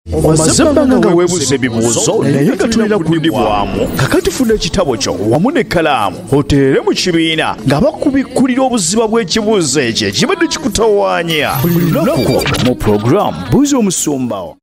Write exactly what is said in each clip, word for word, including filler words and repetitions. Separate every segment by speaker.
Speaker 1: Omazabanga nga weebuuza ebibuuzo naye nga tulina kudibwamu kakati funa ekitabo kyo wamu n'ekkalaamu oteere mu kibiina nga bakubikkulira obuziba bw'ekibuuzo ekyo ekibadde kikutawaanya buli lunaku mu puroguramu Buuza Omusumbawo.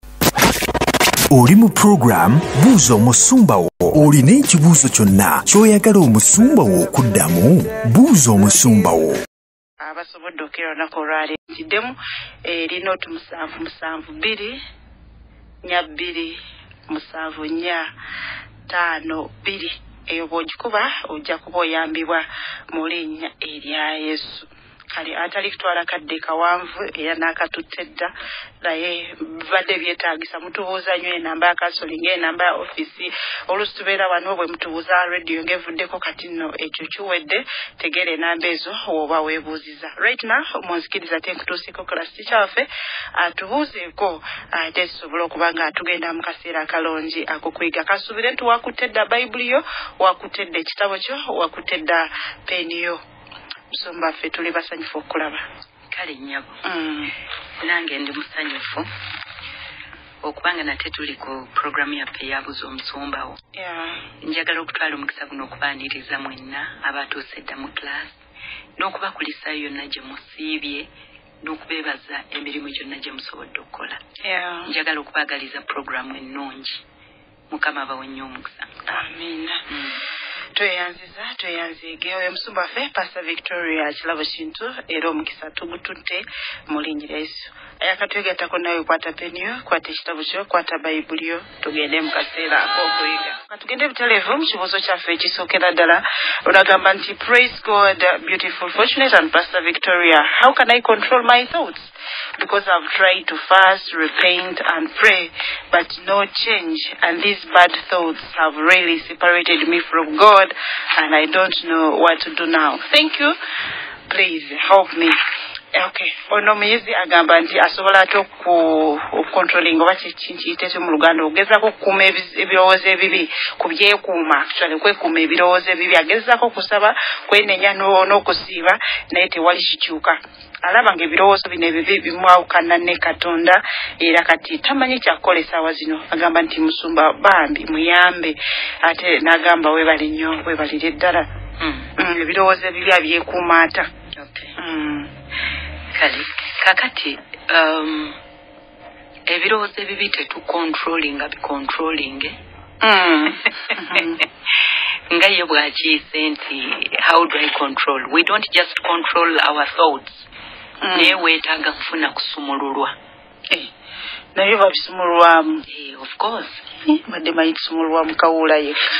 Speaker 2: Oli mu puroguramu Buuza Omusumbawo. Olina ekibuuzo kyonna ky'oyagala omusumbawo okuddamu? Buuza Omusumbawo.
Speaker 3: Abasobodde okera olunaku olwaleero kiddemu erina oti musanvu musanvu bbiri nya bbiri musanvu nnya ttaano bbiri. Eyo bw'ogikuba ojja kuba oyambibwa mu linnya erya Yesu. Kale atali kutwala kadde kawanvu era n'akatutte dda naye badde byetaagisa mutubuuza nnyo enamba ya kansolingi enamba ya ofisi oluusi tubeera wano bwe mutubuuza rediyo ng'evuddeko kati nno ekyo kiwedde tegeera enamba ezo oba weebuuziza. Right now munzikiriza ate nkutuuseko class teacher waffe atubuuzeeko ate tusobole okuba nga tugenda mu kaseera akalungi akukuyiga. Kasuubire nti wakutte dda bayibuli yo, wakutte dda ekitabo kyo, wakutte dda peeni yo. Musumba ffe tuli basanyufu okulaba.
Speaker 4: Kale nnyabo.
Speaker 3: Mm.
Speaker 4: Nange ndi musanyufu okubanga nate tuli ku programu yaffe ya Buuza Omusumbawo.
Speaker 3: Yeah.
Speaker 4: Njagala okutwala omukisa guno okubaaniriza mwenna abatuuse dda mu class n'okubakulisaayo yonna gye musiibye n'okubeebaza emirimu gyonna gye musobodde okukola.
Speaker 3: Yeah.
Speaker 4: Njagala okubaagaliza programu ennungi. Mukama abawe nnyo omukisa.
Speaker 3: Amina.
Speaker 4: Mm.
Speaker 3: Tweyanziza tweyanzige oyo musumba ffe Pastor Victoria Kirabo Kintu era omukisa tugututte mu linnya lya Yesu. Ayakatwegattako nawe kwata peniyo, kwata ekitabo kyo, kwata bayibuli yo, tugende mu kaseera ak'okuyiga. Tugende butalevu mu kibuuzo kyaffe ekisookera ddala olagamba nti praise God, beautiful, fortunate and Pastor Victoria, how can I control my thoughts? Because I've tried to fast, repent and pray, but no change, and these bad thoughts have really separated me from God, and I don't know what to do now. Thank you. Please help me. Okay. Ono muyizi agamba nti asobola ate okucontrolling oba kiyite mu Luganda ogezaako okukuuma ebirowoozo ebibi ku byekuuma actually kwekuuma ebirowoozo ebibi agezaako okusaba kwenenya n'okusiiba naye tewali kikyuka. Alaba ng'ebirowoozo bino ebibi bimwawukana ne Katonda era kati tamanyi kyakukola essaawa zino. Agamba nti musumba bambi muyambe ate n'agamba weebale nnyo weebalire ddala. Mm. Ebirowoozo ebibi abyekuuma ata.
Speaker 4: Okay.
Speaker 3: Mm.
Speaker 4: Kale kakati um ebirowoozo ebibi tetucontrollinga bicontrolling.
Speaker 3: Mm.
Speaker 4: Nga ye bw'akiise nti how do I control? We don't just control our thoughts. Mm. Naye weetaaga kufuna kusumululwa.
Speaker 3: Eh, naye babisumulwamu.
Speaker 4: Eh, of course.
Speaker 3: Badde manyi tusumulwa mu kawuula yekka.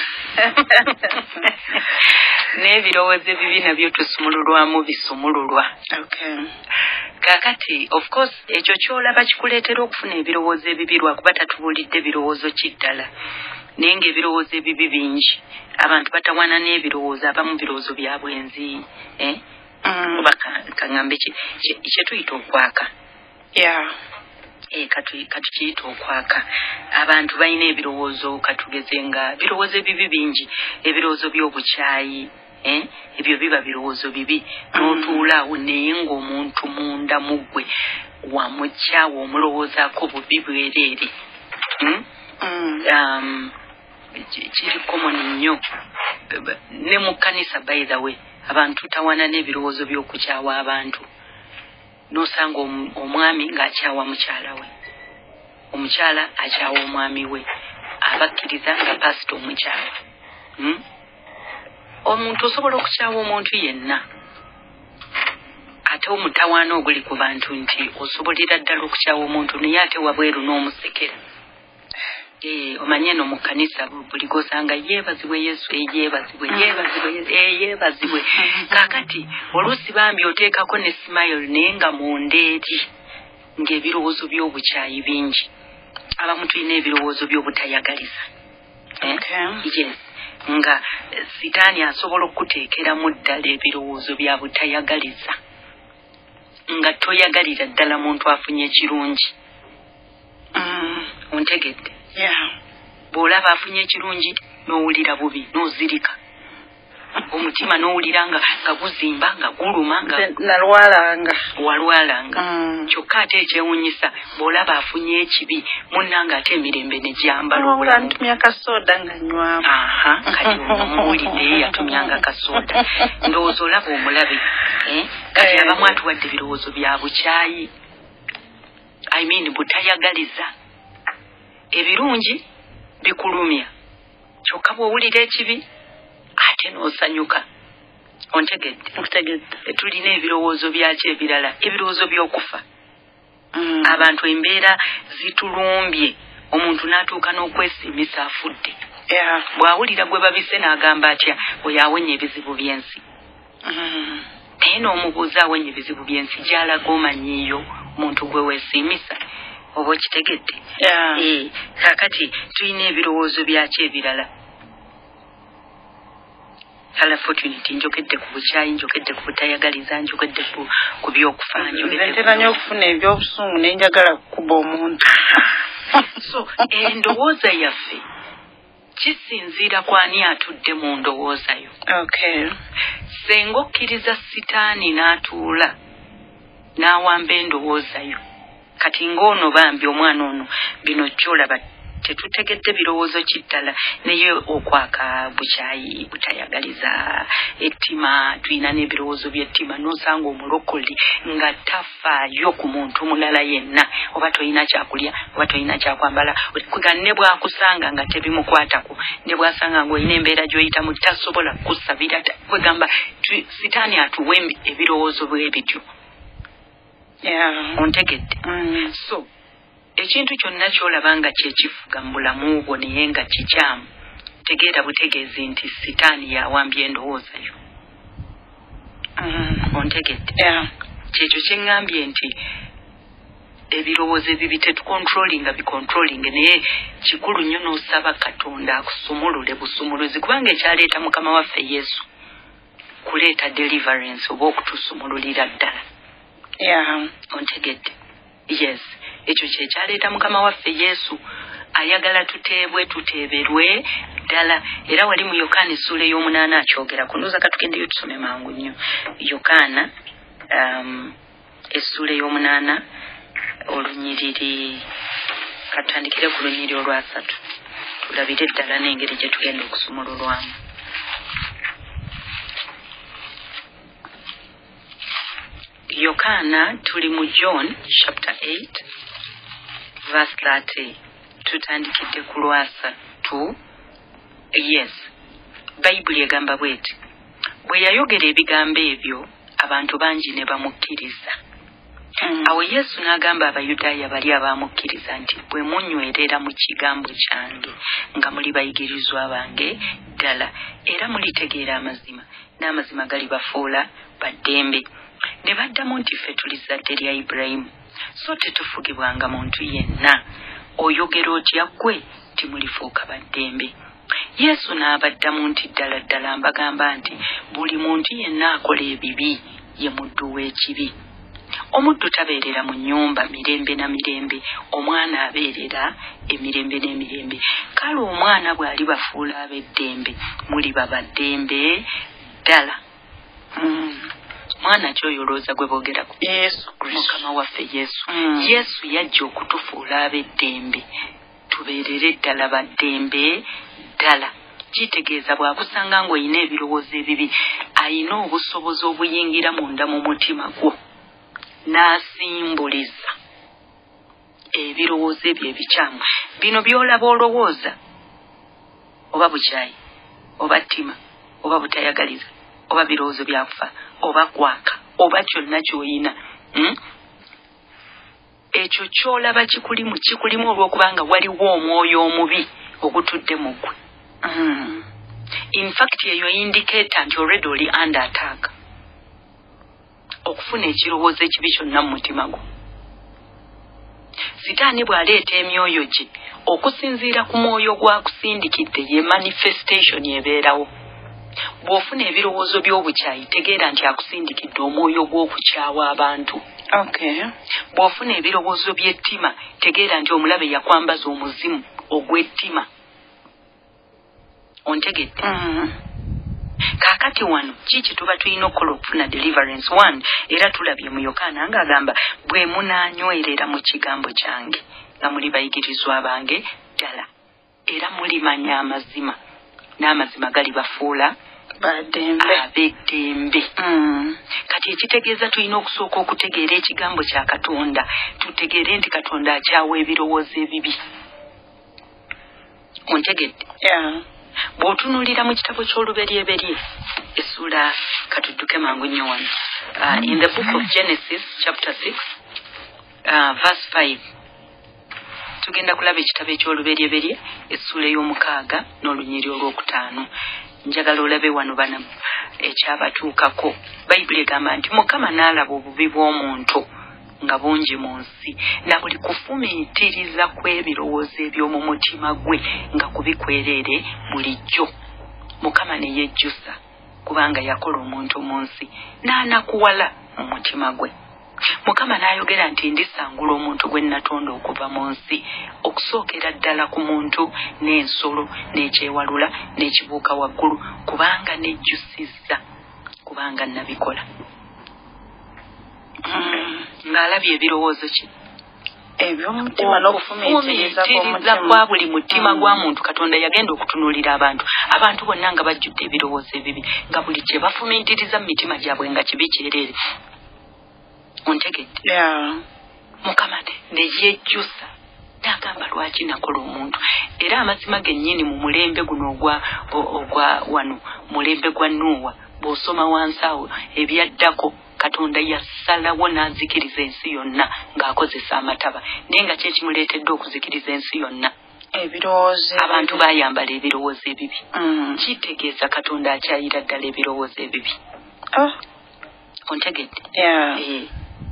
Speaker 4: N'ebirowoozo ebibi nabyo tusumululwamu bisumululwa.
Speaker 3: Okay.
Speaker 4: Kakati of course ekyo kyolaba kikuleetera okufuna ebirowoozo ebibi lwakuba tatubuulidde birowoozo kiddala. Naye ng'ebirowoozo ebibi bingi abantu batawana n'ebirowoozo abamu birowoozo bya bwenzi. Eh?
Speaker 3: Mm.
Speaker 4: Oba kaŋŋambe kye tuyita okwaka.
Speaker 3: Yeah.
Speaker 4: Eh, katu kiyita okwaka. Abantu balina ebirowoozo katugeze nga birowoozo ebibi bingi, ebirowoozo by'obukyayi. Eh? Ebyo biba birowoozo bibi. N'otuulaawo naye ng'omuntu munda muggwe wamukyawa omulowoozaako bubi bwereere. Hmm?
Speaker 3: Mm.
Speaker 4: Um, kiri common nnyo ne mu kkanisa by the way abantu tawana n'ebirowoozo by'okukyawa abantu. N'osanga omwami ng'akyawa mukyala we, omukyala akyawa omwami we, abakkiriza nga pasita omukyala. Hmm? Omuntu osobola okukyawa omuntu yenna ate omutawaana oguli ku bantu nti osobolera ddala okukyawa omuntu naye ate wabweru n'omusekera. Eh, omanye no mu kkanisa buli gosanga yeebazibwe Yesu, yeebazibwe yeebazibwe yeebazibwe. Kakati oluusi bambi oteekako ne smile naye nga mundeeti ng'ebirowoozo by'obukyayi bingi. Abamu tulina ebirowoozo by'obutayagaliza.
Speaker 3: Okay.
Speaker 4: Yes. Nga sitaani asobola okuteekeramu ddala ebirowoozo bya butayagaliza nga toyagalira ddala muntu afunye ekirungi.
Speaker 3: Mm.
Speaker 4: Ontegedde?
Speaker 3: Yeah.
Speaker 4: Bw'olaba afunye ekirungi n'owulira bubi n'ozirika. omutima n'owuliranga nga guzimba nga guluma nga
Speaker 3: nalwalanga
Speaker 4: walwalanga
Speaker 3: mm.
Speaker 4: kyokka ate ekyewunyisa bw'olaba afunye ekibi munnanga ate emirembe ne gyambala
Speaker 3: ola ntumya kasoda nga nywamu
Speaker 4: aha kati omuwulidde yatumyanga kasoda ndowooza olaba omulabe eh? kati abamu atuwadde ebirowoozo bya bukyayi I mean butayagaliza ebirungi bikulumya kyokka bw'owulira ekibi ate n'osanyuka ontegedde tulina ebirowoozo byaki ebirala ebirowoozo by'okufa mm. abantu embeera zitulumbye omuntu n'atuuka n'okwesiimisa afudde
Speaker 3: yeah.
Speaker 4: bw'awulira gwe babise n'agamba atya oyo awenye ebizibu by'ensi
Speaker 3: mm.
Speaker 4: naye n'omubuuza awenye ebizibu by'ensi gy'alaga omanyiiyo muntu gwe weesiimisa oba okitegedde
Speaker 3: yeah.
Speaker 4: eh, kakati tulina ebirowoozo byaki ebirala hala opportunity njokedde ku bukyayi njokedde ku butayagaliza njokedde ku ku by'okufa
Speaker 3: njokedde okufuna ebyobusungu nenjagala kukuba omuntu
Speaker 4: so endowooza yaffe kisinziira ku ani atudde mu ndowooza yo
Speaker 3: okay
Speaker 4: senga okkiriza sitaani n'atuula n'awamba endowooza yo kati ng'ono bambi omwana ono bino kyolaba tetutegedde birowoozo kittala naye okwaka bukyayi butayagaliza ettima tulina n'ebirowoozo by'ettima n'osanga omulokoli nga tafaayo ku muntu mulala yenna oba toyina kyakulya oba toyina kyakwambala kuga ne bwakusanga nga tebimukwatako ne bwasanga ng'olina embeera gy'oyitamu tasobola kusabira kwegamba sitaani atuwa ebirowoozo bwe bityo
Speaker 3: yeah.
Speaker 4: ontegedde
Speaker 3: mm.
Speaker 4: so ekintu kyonna kyolaba nga kyekifuga mu bulamu bwo naye nga kikyamu tegeera butegeezi nti sitaani yawambye endowooza yo
Speaker 3: mm.
Speaker 4: ontegedde
Speaker 3: yeah.
Speaker 4: kyekyo kyeŋŋambye nti ebirowoozo ebibi tetukontrolinga bikontrolinge naye kikulu nnyo n'osaba katonda akusumulule busumuluzi kubanga ekyaleeta mukama waffe yesu kuleeta deliverance oba okutusumululira ddala
Speaker 3: yeah.
Speaker 4: ontegedde yes ekyo kyekyaleeta mukama waffe yesu ayagala tuteebwe tuteeberwe ddala era wali mu yokaana essuula ey'omunaana akyogera kunuuza katugendeyo tusome mangu nnyo yokaana um, essuula ey'omunaana olunyiriri katutandikire ku lunyiri olwasatu tulabire ddala n'engeri gye tugenda okusumululwamu yokaana tuli mu john chapter eight verse thirty tutandikidde ku lwasatu yes bayibuli egamba bweti bwe yayogera ebigambo ebyo abantu bangi ne bamukkiriza mm. awo yesu n'agamba abayudaaya bali abaamukkiriza nti bwe munywerera mu kigambo kyange nga muli bayigirizwa bange ddala era mulitegeera amazima n'amazima galibafuula baddembe ne baddamu nti ffe tuli zadde lya Ibulayimu so tetufugibwanga muntu yenna oyogera otya ggwe timulifuuka baddembe yesu n'abaddamu nti ddala ddala mbagamba nti buli muntu yenna akola ebibi ye muddu w'ekibi omuddu tabeerera mu nnyumba mirembe na mirembe omwana abeerera emirembe n'emirembe kale omwana bw'ali bafuula ab'eddembe muli babaddembe ddala mm. mwana kyoyolooza gwe boogera ku
Speaker 3: yesu
Speaker 4: mukama waffe yesu
Speaker 3: mm.
Speaker 4: yesu yajja okutufuula ab'eddembe tubeerere ddala baddembe ddala kitegeeza bw'akusanga ng'olina ebirowoozo ebibi ayina obusobozi obuyingira munda mu mutima gwo n'asimbuliza ebirowoozo ebyo ebikyamu bino by'olaba olowooza oba bukyayi oba ttima oba butayagaliza oba birowoozo byakufa oba kwaka oba kyonna ky'olina hmm? ekyo ky'olaba kikulimu kikulimu olw'okubanga waliwo omwoyo omubi ogutudde mu ggwe mm. in fact eyo indicator nti already oli under attack okufuna ekirowoozo ekibi kyonna mu mutima gwo sitaani bw'aleeta emyoyo gye okusinziira ku mwoyo gwakusindikidde ye manifestation ebeerawo bw'ofuna ebirowoozo by'obukyayi tegeera nti akusindikidde omwoyo gw'okukyawa abantu
Speaker 3: okay.
Speaker 4: bw'ofuna ebirowoozo by'ettima tegeera nti omulabe yakwambaza omuzimu ogw'ettima ontegedde
Speaker 3: mm.
Speaker 4: kakati wano kiki tuba tulina okukola okufuna deliverance one era tulabye mu Yokaana ng'agamba bwe munaanywerera mu kigambo kyange nga muli bayigirizwa bange ddala era mulimanya amazima n'amazima gali bafuula ab'eddembe.
Speaker 3: Mm.
Speaker 4: Kati ekitegeeza tulina okusooka okutegeera ekigambo kya Katonda tutegeere nti Katonda akyawa ebirowoozo ebibi. Ontegedde?
Speaker 3: Yeah.
Speaker 4: Bw'otunuulira mu kitabo ky'olubereberye essula katudduke mangu nnyo wano uh, in the book of Genesis chapter six uh, verse five tugenda kulaba ekitabo eky'olubereberye essula ey'omukaaga n'olunyiri olwokutaano. Njagala olabe wano bana ekyabatuukako. Bayibuli egamba nti Mukama n'alaba obubi bw'omuntu nga bungi mu nsi na buli kufumiitiriza kw'ebirowoozo eby'omu mutima gwe nga kubikwerere bulijjo. Mukama ne yejjusa kubanga yakola omuntu mu nsi n'anakuwala mu mutima gwe. Mukama n'ayogera nti ndisangula omuntu gwe natonda okuva mu nsi okusookera ddala ku muntu n'ensolo n'ekyewalula n'ekibuuka waggulu kubanga nejjusizza kubanga nabikola. Mm. Ng'alabye ebirowoozo ki
Speaker 3: eby'omutima n'okufumiitiriza
Speaker 4: kwa buli mutima gwa muntu. Katonda yagenda okutunuulira abantu abantu bonna nga bajjudde ebirowoozo ebibi nga buli kye bafumiitiriza mu mitima gyabwe nga kibi kyerere. Ontegedde?
Speaker 3: Yeah.
Speaker 4: Mukama ne yejjusa n'agamba lwaki nakola omuntu era amazima gennyini mu mulembe guno ogwa ogwa wano mulembe gwa Nuuwa bw'osoma wansi awo ebyaddako Katonda yasalawo n'azikiriza ensi yonna ng'akozesa amataba naye nga kyekimuleetedde okuzikiriza ensi yonna
Speaker 3: ebirowoozo
Speaker 4: abantu baayambala ebirowoozo ebibi.
Speaker 3: Mm.
Speaker 4: Kitegeeza Katonda akyayira ddala ebirowoozo ebibi.
Speaker 3: Oh.
Speaker 4: Ontegedde?
Speaker 3: Yeah.
Speaker 4: Eh.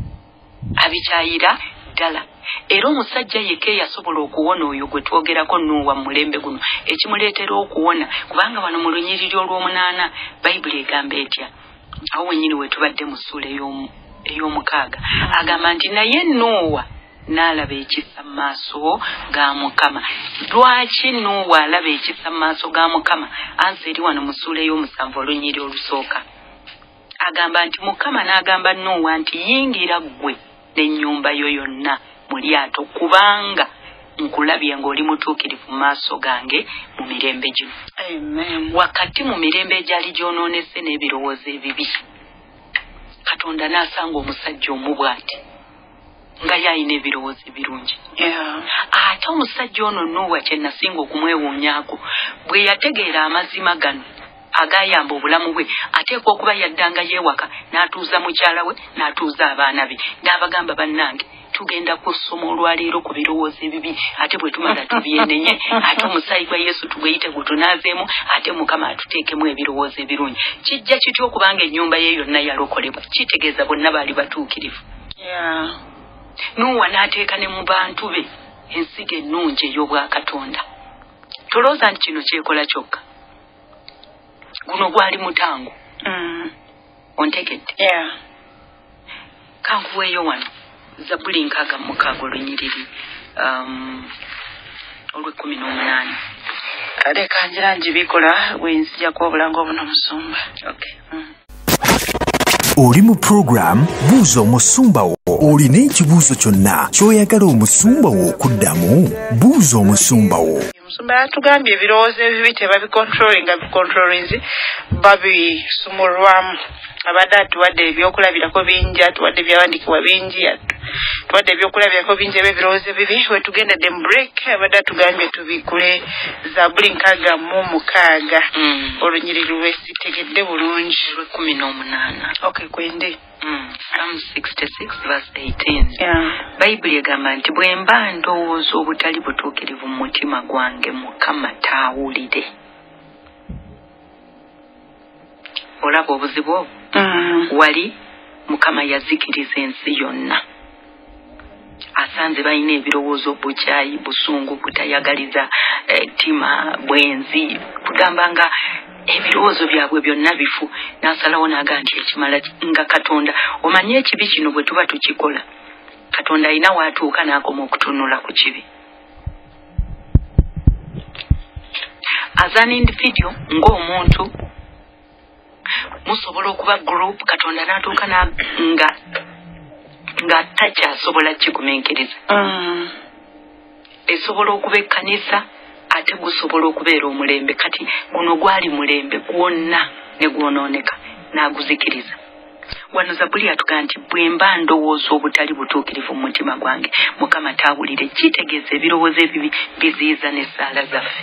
Speaker 4: Abikyayira ddala era omusajja yekka yasobola okuwona oyo gwe twogerako Nuuwa mu mulembe guno ekimuleetera okuwona kubanga wano mu lunyiriri olw'omunaana Bayibuli egamba etya awo wennyini we tubadde mu ssuula ey'omukaaga agamba nti naye Nuuwa n'alaba ekisa mu maaso ga Mukama. Lwaki Nuuwa alaba ekisa mu maaso ga Mukama? Ansi eri wano mu ssuula ey'omusanvu olunyiriri olusooka agamba nti Mukama n'agamba Nuuwa nti yingira ggwe n'ennyumba yo yonna mu lyato kubanga nkulabye ng'oli mutuukirivu mu maaso gange mu mirembe gino.
Speaker 3: Amen.
Speaker 4: Wakati mu mirembe egyali gyonoonese n'ebirowoozo ebibi Katonda n'asanga omusajja omubwati nga yalina ebirowoozo ebirungi.
Speaker 3: Yeah.
Speaker 4: Ate omusajja ono Nuuwa kye nasinga okumwewuunyaako bwe yategeera amazima gano agayamba obulamu bwe ateekwa okuba yaddanga yeewaka n'atuuza mukyala we n'atuuza abaana be n'abagamba bannange tugenda kusoma olwaleero ku birowoozo ebibi ate bwe tumala tubyenenye ate omusaayi gwa Yesu tugweyite gutunaazeemu ate Mukama atuteekemu ebirowoozo ebirungi. Kijja kityo okubanga ennyumba ye yonna yalokolebwa kitegeeza bonna baali batuukirivu.
Speaker 3: Yeah.
Speaker 4: Nuuwa n'ateeka ne mu bantu be ensigo ennungi ey'obwakatonda. Tolooza nti kino kyekola kyokka. Guno gwali mutango.
Speaker 3: Mm.
Speaker 4: Ontegedde?
Speaker 3: Yeah.
Speaker 4: Kankuweeyo wano Zabbuli nkaaga mu mukaaga olunyiriri um, olw'ekkumi n'omunaana.
Speaker 3: Leka ngira njibikola bwenzijjako obulanga obuno musumba.
Speaker 4: Okay.
Speaker 3: Mm.
Speaker 2: Oli mu program buuza omusumba wo. Olina ekibuuzo kyonna ky'oyagala omusumba wo okuddamu? Buuza omusumba wo.
Speaker 3: Omusumba yatugambye ebirowoozo ebibi tebabikontrolinga bikontrolinzi babisumulwamu. Abadde atuwadde ebyokulabirako bingi, atuwadde ebyawandiikibwa bingi, atuwadde ebyokulabirako bingi eb'ebirowoozo ebibi. We tugendedde mu break abadde atugambye tubikule Zabbuli nkaaga mu mukaaga olunyiriri lwe sitegedde bulungi
Speaker 4: olw'ekkumi n'omunaana.
Speaker 3: Okay, kwende.
Speaker 4: Mm. Psalm sixty-six verse eighteen.
Speaker 3: Yeah.
Speaker 4: Bayibuli egamba nti bwe mba ndowooza obutali butuukirivu mu mutima gwange Mukama taawulire. Olaba obuzibu obwo?
Speaker 3: Mm.
Speaker 4: Wali Mukama yazikiriza ensi yonna. Asanze balina ebirowoozo bukyayi busungu butayagaliza eh, tima bwenzi kugamba nga ebirowoozo byabwe byonna bifu n'asalawo n'aga nti ekimala nga Katonda omanye ekibi kino bwe tuba tukikola Katonda alina waatuuka n'akoma okutunula ku kibi. As an individual ng'omuntu musobola okuba group katonda n'atuuka nga nga takyasobola kigumiikiriza
Speaker 3: Mm.
Speaker 4: esobola okuba ekkanisa ate gusobola okubeera omulembe kati guno gwali mulembe gwonna ne gwonooneka n'aguzikiriza wano Zabuli atugaa nti bwe mba ndowooza obutali butuukirivu mu mutima gwange Mukama taawulire kitegeeza ebirowoozo ebibi biziyiza n'essaala zaffe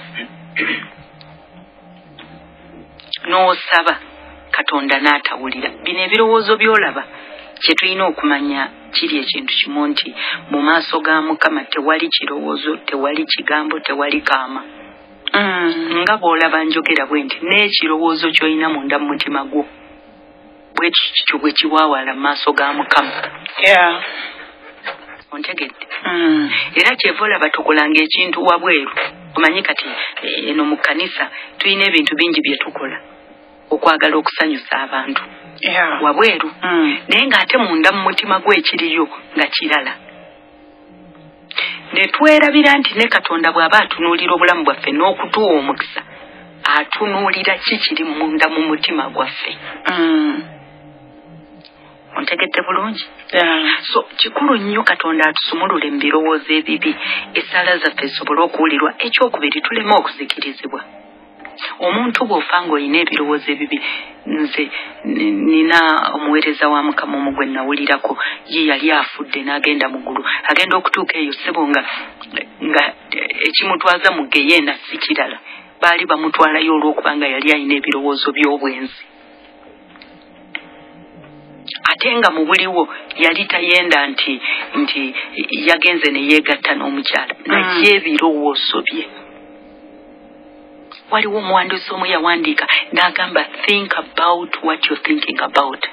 Speaker 4: n'osaba katonda n'atawulira bino ebirowoozo by'olaba kye tulina okumanya kiri ekintu kimu nti mu maaso ga Mukama tewali kirowoozo tewali kigambo tewali kaama
Speaker 3: Mm.
Speaker 4: nga bw'olaba njogera bwe nti n'ekirowoozo ky'olina munda mu mutima gwo bwe kityo bwe kiwaawala mu maaso ga Mukama
Speaker 3: Yeah.
Speaker 4: ontegedde
Speaker 3: Mm.
Speaker 4: era kyeva olaba tukolanga ekintu wabweru omanyi kati eno mu kkanisa tulina ebintu bingi bye tukola okwagala okusanyusa abantu
Speaker 3: Yeah.
Speaker 4: wabweru
Speaker 3: Mm.
Speaker 4: naye ng'ate munda mu mutima gw'ekiriyo nga kirala ne twerabira nti ne Katonda bw'aba atunuulira obulamu bwaffe n'okutuwa omukisa atunuulira kikiri munda mu mutima gwaffe
Speaker 3: Mm.
Speaker 4: ontegedde bulungi
Speaker 3: Yeah.
Speaker 4: so kikulu nnyo Katonda atusumulule mu birowoozo ebibi essaala zaffe zisobole okuwulirwa ekyokubiri tuleme okuzikirizibwa omuntu bw'ofa ng'olina ebirowoozo ebibi nze nina omuweereza wa Mukama omu gwe nawulirako ye yali afudde n'agenda mu ggulu agenda okutuuka eyo ssebo nga nga ekimutwaza mu geyeena si kirala baali bamutwalayo olw'okuba nga yali alina ebirowoozo by'obwenzi ate nga mu buliwo yali tayenda nti nti yagenze ne yeegatta n'omukyala naye ebirowoozo bye waliwo omuwandiisi omu yawandiika n'agamba think about what you're thinking about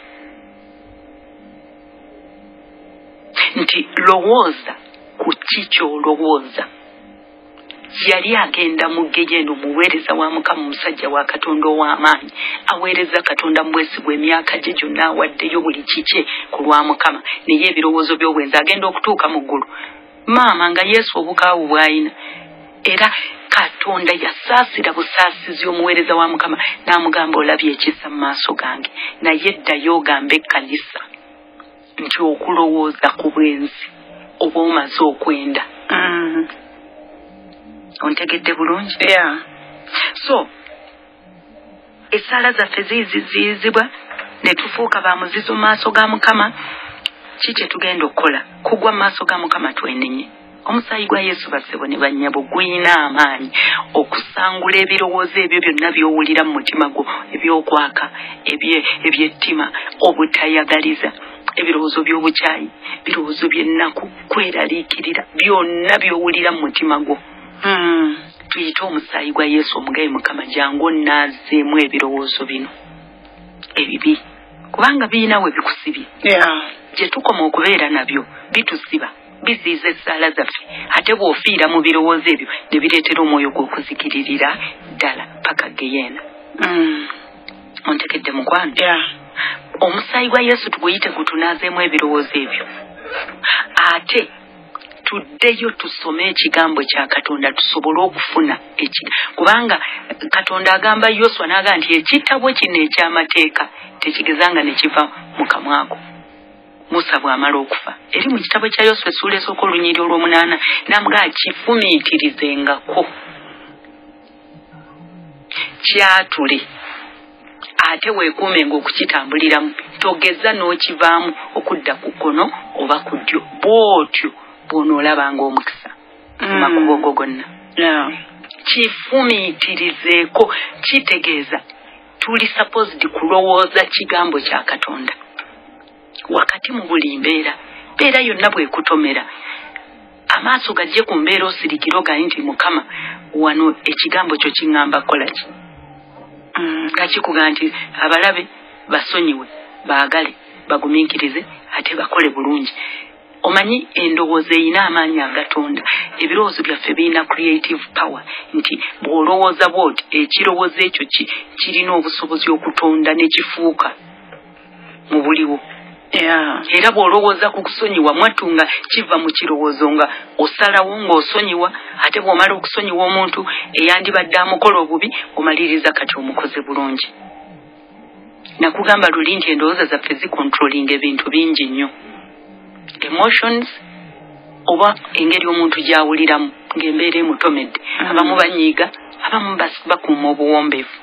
Speaker 4: nti lowooza ku kikyolowooza yali agenda mu ggeyeno muweereza wa Mukama omusajja wa Katonda ow'amaanyi aweereza Katonda mu bwesigwa emyaka gye gyonna awaddeyo buli kikye ku lwa Mukama naye ebirowoozo by'obwenzi agenda okutuuka mu ggulu maama nga Yesu obukaawu bw'ayina era Katonda yasaasira busaasizi omuweereza wa Mukama n'amugamba olabye ekisa mu maaso gange naye ddayo ogambe ekkanisa nti okulowooza ku bwenzi oba omaze okwenda
Speaker 3: Mm.
Speaker 4: ontegedde bulungi
Speaker 3: Yeah.
Speaker 4: so essaala zaffe ziyiziziyizibwa ne tufuuka ba muzizo mu maaso ga Mukama ki kye tugenda okukola kugwa mu maaso ga Mukama twenenye omusaayi gwa Yesu basebo ne bannyabo guyina amaanyi okusangula ebirowoozo ebyo byonna by'owulira mu mutima gwo ebyokwaka ebyettima obutayagaliza ebirowoozo by'obukyayi birowoozo by'ennaku kweraliikirira byonna by'owulira mu mutima gwo
Speaker 3: Mm.
Speaker 4: tuyite omusaayi gwa Yesu omugabe Mukama jangu onnaazeemu ebirowoozo bino ebibi kubanga birina we bikusibye
Speaker 3: Yeah.
Speaker 4: gye tukoma okubeera nabyo bitusiba biziiza essaala zaffe ate bw'ofiira mu birowoozo ebyo ne bireetera omwoyo gw'okuzikiririra ddala paka geyeena
Speaker 3: Mm.
Speaker 4: ontegedde mukwano
Speaker 3: Yeah.
Speaker 4: omusaayi gwa Yesu tuguyite gutunaazeemu ebirowoozo ebyo ate tuddeyo tusome ekigambo kya Katonda tusobole okufuna eki kubanga Katonda agamba Yoswa n'agamba nti ekitabo kino eky'amateeka tekigezanga ne kiva mu kamwako Musa bw'amala okufa eri mu kitabo kya Yoswa essuula esooka olunyiri olw'omunaana n'amugamba kifumiitirizengako kyatule ate weekuumenga okukitambuliramu togeza n'okivaamu okudda ku kkono oba ku ddyo bw'otyo bw'onoolabanga omukisa mu makubo go gonna
Speaker 3: Yeah.
Speaker 4: kifumiitirizeeko kitegeeza tuli supposed kulowooza kigambo kya Katonda wakati mu buli mbeera mbeera yonna bwekutomera amaaso gajje ku mbeera osirikira ogaye nti Mukama wano ekigambo kyo kiŋŋamba kola ki nga kikuga nti abalabe basonyiwe baagale bagumiikirize ate bakole bulungi omanyi endowooza eyina amaanyi agatonda ebirowoozo byaffe birina creative power nti bw'olowooza bwoti ekirowoozo ekyo kirina obusobozi okutonda ne kifuuka mu buliwo
Speaker 3: Yeah.
Speaker 4: era bw'olowooza ku kusonyiwa mwattu nga kiva mu kirowoozo nga osalawo ng'osonyiwa ate bw'omala okusonyiwa omuntu eyandibadde amukola obubi omaliriza kati omukoze bulungi nakugamba luli nti endowooza zaffe zicontrolling ebintu bingi nnyo. Emotions oba engeri omuntu gyawuliramu ng'embeera emutomedde. Mm. Abamu banyiiga, abamu bakuuma obuwombeefu.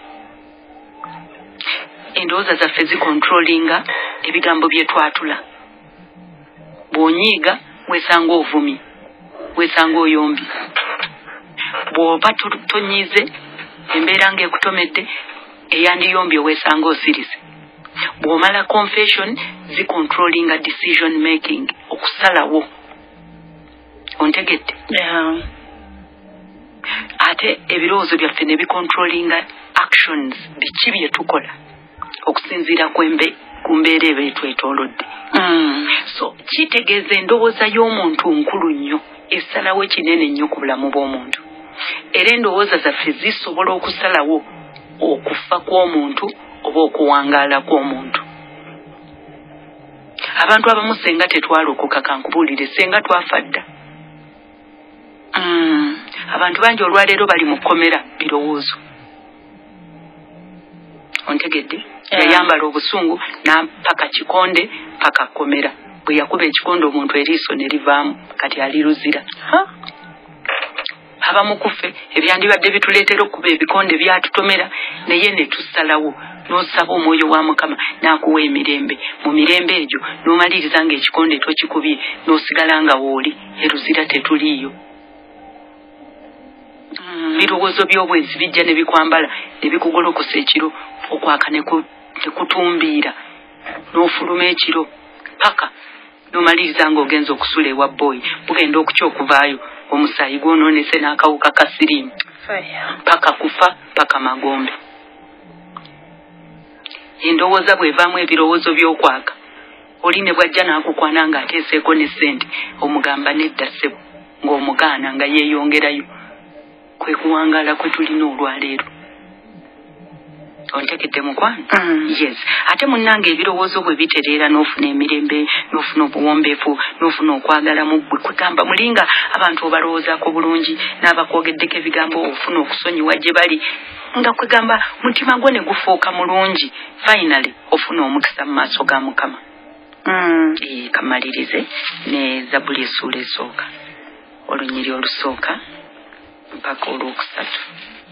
Speaker 4: Endowooza zaffe zicontrollinga ebigambo bye twatula. Bw'onyiiga weesanga ovumi, weesanga oyombi. Bw'oba tonyiize embeera ng'ekutomedde eyandiyombye weesanga osirise. Bw'omala confession zicontrollinga decision making, okusalawo. Ontegedde?
Speaker 3: Yeah.
Speaker 4: Ate ebirowoozo byaffe ne bicontrollinga actions, biki bye tukola okusinziira kwembe ku mbeera eba etwetoolodde.
Speaker 3: Mm.
Speaker 4: So kitegeeza endowooza y'omuntu nkulu nnyo, esalawo kinene nnyo ku bulamu bw'omuntu. Era endowooza zaffe zisobola okusalawo okufa kw'omuntu oba okuwangaala kw'omuntu. Abantu abamu senga tetwalokoka, kankubuulire, senga twafa dda. Mm. Abantu bangi olwaleero bali mu kkomera birowoozo. Ontegedde? Yeah. Yayambala obusungu n'ampaka kikonde paka kkomera. Bwe yakuba ekikonde omuntu eriiso ne livaamu, kati ali luzira.
Speaker 3: Huh?
Speaker 4: Abamu kuffe ebyandibadde bituleetera okuba ebikonde byatutomera naye ne tusalawo n'osaba omwoyo wa Mukama n'akuwa emirembe. Mu mirembe egyo n'omaliriza ng'ekikonde tokikubye n'osigala nga wooli eruzira tetuliiyo. Mm. Birowoozo by'obwenzi bijja ne bikwambala ne bikugolokosa ekiro okwaka ne kutumbiira n'ofuluma ekiro paka n'omaliriza ng'ogenza okusula ewa boyi bugenda okukya okuvaayo omusaayi gwonoonese n'akawuka ka siriimu paka kufa paka magombe. Endowooza bw'evaamu ebirowoozo by'okwaka oli ne bw'ajja n'akukwana ng'ateeseeko ne ssente omugamba nedda ssebo ng'omugaana nga yeeyongerayo. Kwe kuwangaala kwe tulina olwaleero. Ontegedde mukwano?
Speaker 3: Mm.
Speaker 4: Yes. Ate munnange ebirowoozo bwe bitereera n'ofuna emirembe, n'ofuna obuwombeefu, n'ofuna okwagala mu ggwe. Kugamba mulinga abantu obalowoozaako bulungi n'abakwogeddeko ebigambo ofuna okusonyiwa gye bali. Nga kwegamba mutima gwo ne gufuuka mulungi. Finally ofuna omukisa mu maaso ga Mukama.
Speaker 3: Mm.
Speaker 4: E, kamalirize ne Zabbuli essuula esooka. Olunyiri olusooka mpaka olwokusatu.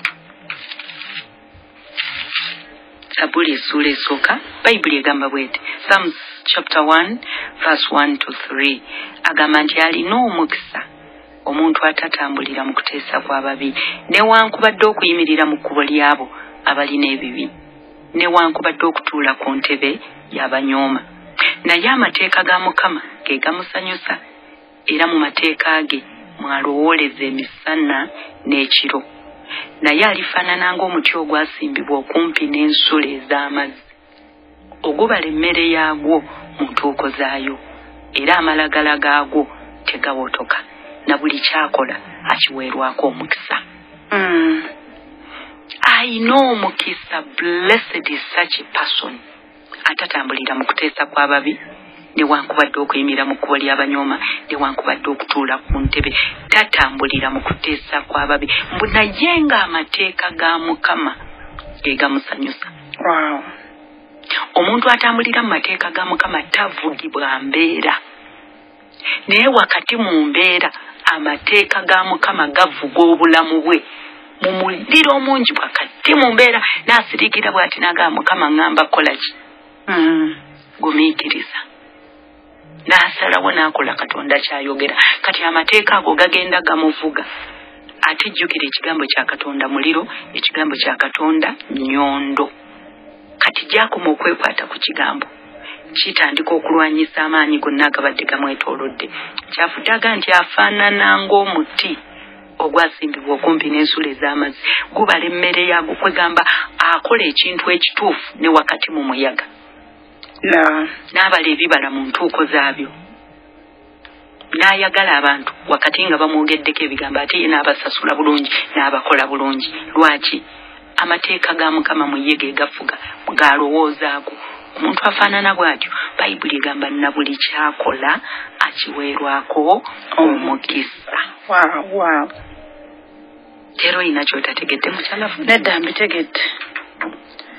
Speaker 4: Zabbuli essuula esooka Bayibuli egamba bwete. Psalms chapter one verse one to three agamba nti alina omukisa omuntu atatambulira mu kuteesa kw'ababi newankubadde okuyimirira mu kkubo lyabo abalina ebibi newankubadde okutuula ku ntebe y'abanyooma. Naye amateeka ga Mukama ge gamusanyusa era mu mateeka ge mwalowooleza emisana n'ekiro. Naye alifaanana ng'omuti ogwasimbibwa okumpi n'ensula ez'amazzi ogubala emmere yaagwo mu ntuuko zaayo era amalagala gaagwo tegawotoka na buli kyakola akiweerwako omukisa.
Speaker 3: Mm.
Speaker 4: I know omukisa. Blessed is such a person atatambulira mu kuteesa kw'ababi newankubadde okuyimira mu kkubo ly'abanyooma newankubadde okutuula ku ntebe. Tatambulira mu kuteesa kw'ababi mbu naye ng'amateeka ga Mukama ge gamusanyusa.
Speaker 3: Wow.
Speaker 4: Omuntu atambulira mu mateeka ga Mukama tavugibwa mbeera. Naye wakati mu mbeera amateeka ga Mukama gavuga obulamu bwe mu muliro omungi wakati mu mbeera n'asirikira bw'ati n'agamba Mukama ngamba kola ki?
Speaker 3: Mm.
Speaker 4: Gumiikiriza. N'asalawo n'akola Katonda ky'ayogera. Kati amateeka ago gagenda gamuvuga. Ate jjukira ekigambo kya Katonda muliro, ekigambo kya Katonda nnyondo. Kati gyakoma okwekwata ku kigambo kitandika okulwanyisa amaanyi gonna agabadde gamwetoolodde. Kyafutaga nti afaanana ng'omuti ogwasimbibwa okumpi n'ensula ez'amazzi gubala emmere yaagwo. Kwegamba akola ekintu ekituufu ne wakati mu muyaga.
Speaker 3: No.
Speaker 4: N'abala ebibala mu ntuuko zaabyo. N'ayagala abantu wakati nga bamwogeddeko ebigambo ate ye n'abasasula bulungi n'abakola bulungi. Lwaki? Amateeka ga Mukama mu ye ge gafuga gaalowoozaako. Omuntu afaanana bw'atyo Bayibuli egamba na buli kyakola akiweerwako omukisa.
Speaker 3: Wow, wow.
Speaker 4: Leero olina ky'otategedde mukyalafu?
Speaker 3: Nedda mbitegedde.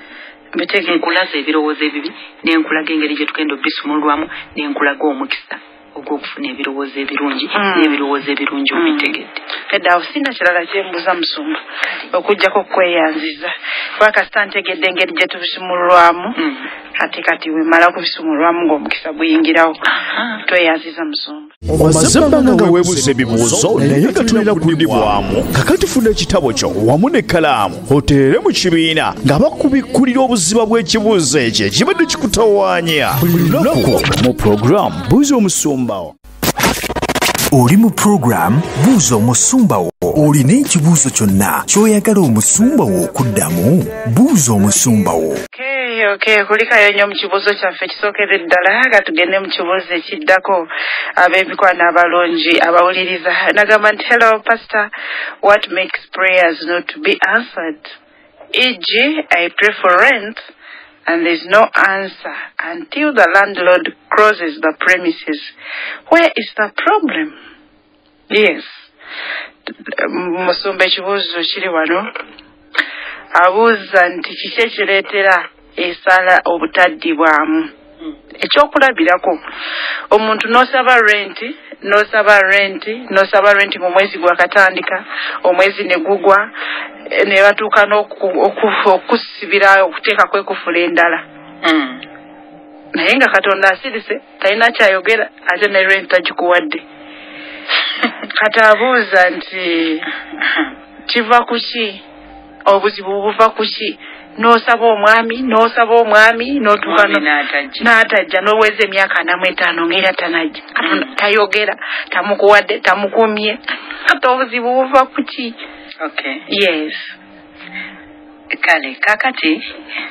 Speaker 4: Mbetege nkulaza ebirowoozo ebibi n'enkulaga engeri gye tugenda obisumulwamu n'enkulaga omukisa ogw'okufuna ebirowoozo ebirungi n'ebirowoozo ebirungi obitegedde.
Speaker 3: Edda awo sina kirala kyembuuza Musumba okuggyako kweyanziza kuba kasita ntegedde engeri gye tubisumulwamu ate kati wemala kubisumulwamu ng'omukisa guyingirawo tweyanziza Musumba.
Speaker 1: Omaze ebbanga nga weebuuza ebibuuzo naye nga tulina kudibwamu kakati funa ekitabo kyo wamu n'ekkalaamu oteere mu kibiina nga bakubikkulira obuziba bw'ekibuuzo ekyo ekibadde kikutawaanya buli lunaku mu puroguramu Buuza Omusumbawo.
Speaker 2: Oli mu program Buuza Omusumbawo. Olina ekibuuzo kyonna ky'oyagala omusumbawo okuddamu? Buuza Omusumbawo.
Speaker 3: Okay, okay, kulikayo nnyo mu kibuuzo kyaffe kisookera eddala nga tugende mu kibuuzo ekiddako ab'emikwano abalungi abawuliriza. Nagamba nti hello pastor, what makes prayers not to be answered? for example, I pray for rent and there's no answer until the landlord closes the premises. Where is the problem? Yes. Musumba ekibuuzo kiri wano abuuza nti kiki ekireetera esala obutaddibwamu. Ekyokulabirako omuntu n'osaba renti n'osaba renti n'osaba renti mu mwezi gwakatandika omwezi ne gugwa ne batuuka n'okusibira okuteeka kwekufula endala naye nga Katonda asirise talina kyayogera ate ne renti agikuwadde. Kati abuuza nti kiva kuki obuzibu buva kuki n'osaba omwami n'osaba omwami n'otuuka n'atajja n'oweza emyaka anamu etaano ng'era tanajja tayogera tamukuwadde tamukumye ate obuzibu buva kuki?
Speaker 4: Okay.
Speaker 3: Yes.
Speaker 4: Kale kakati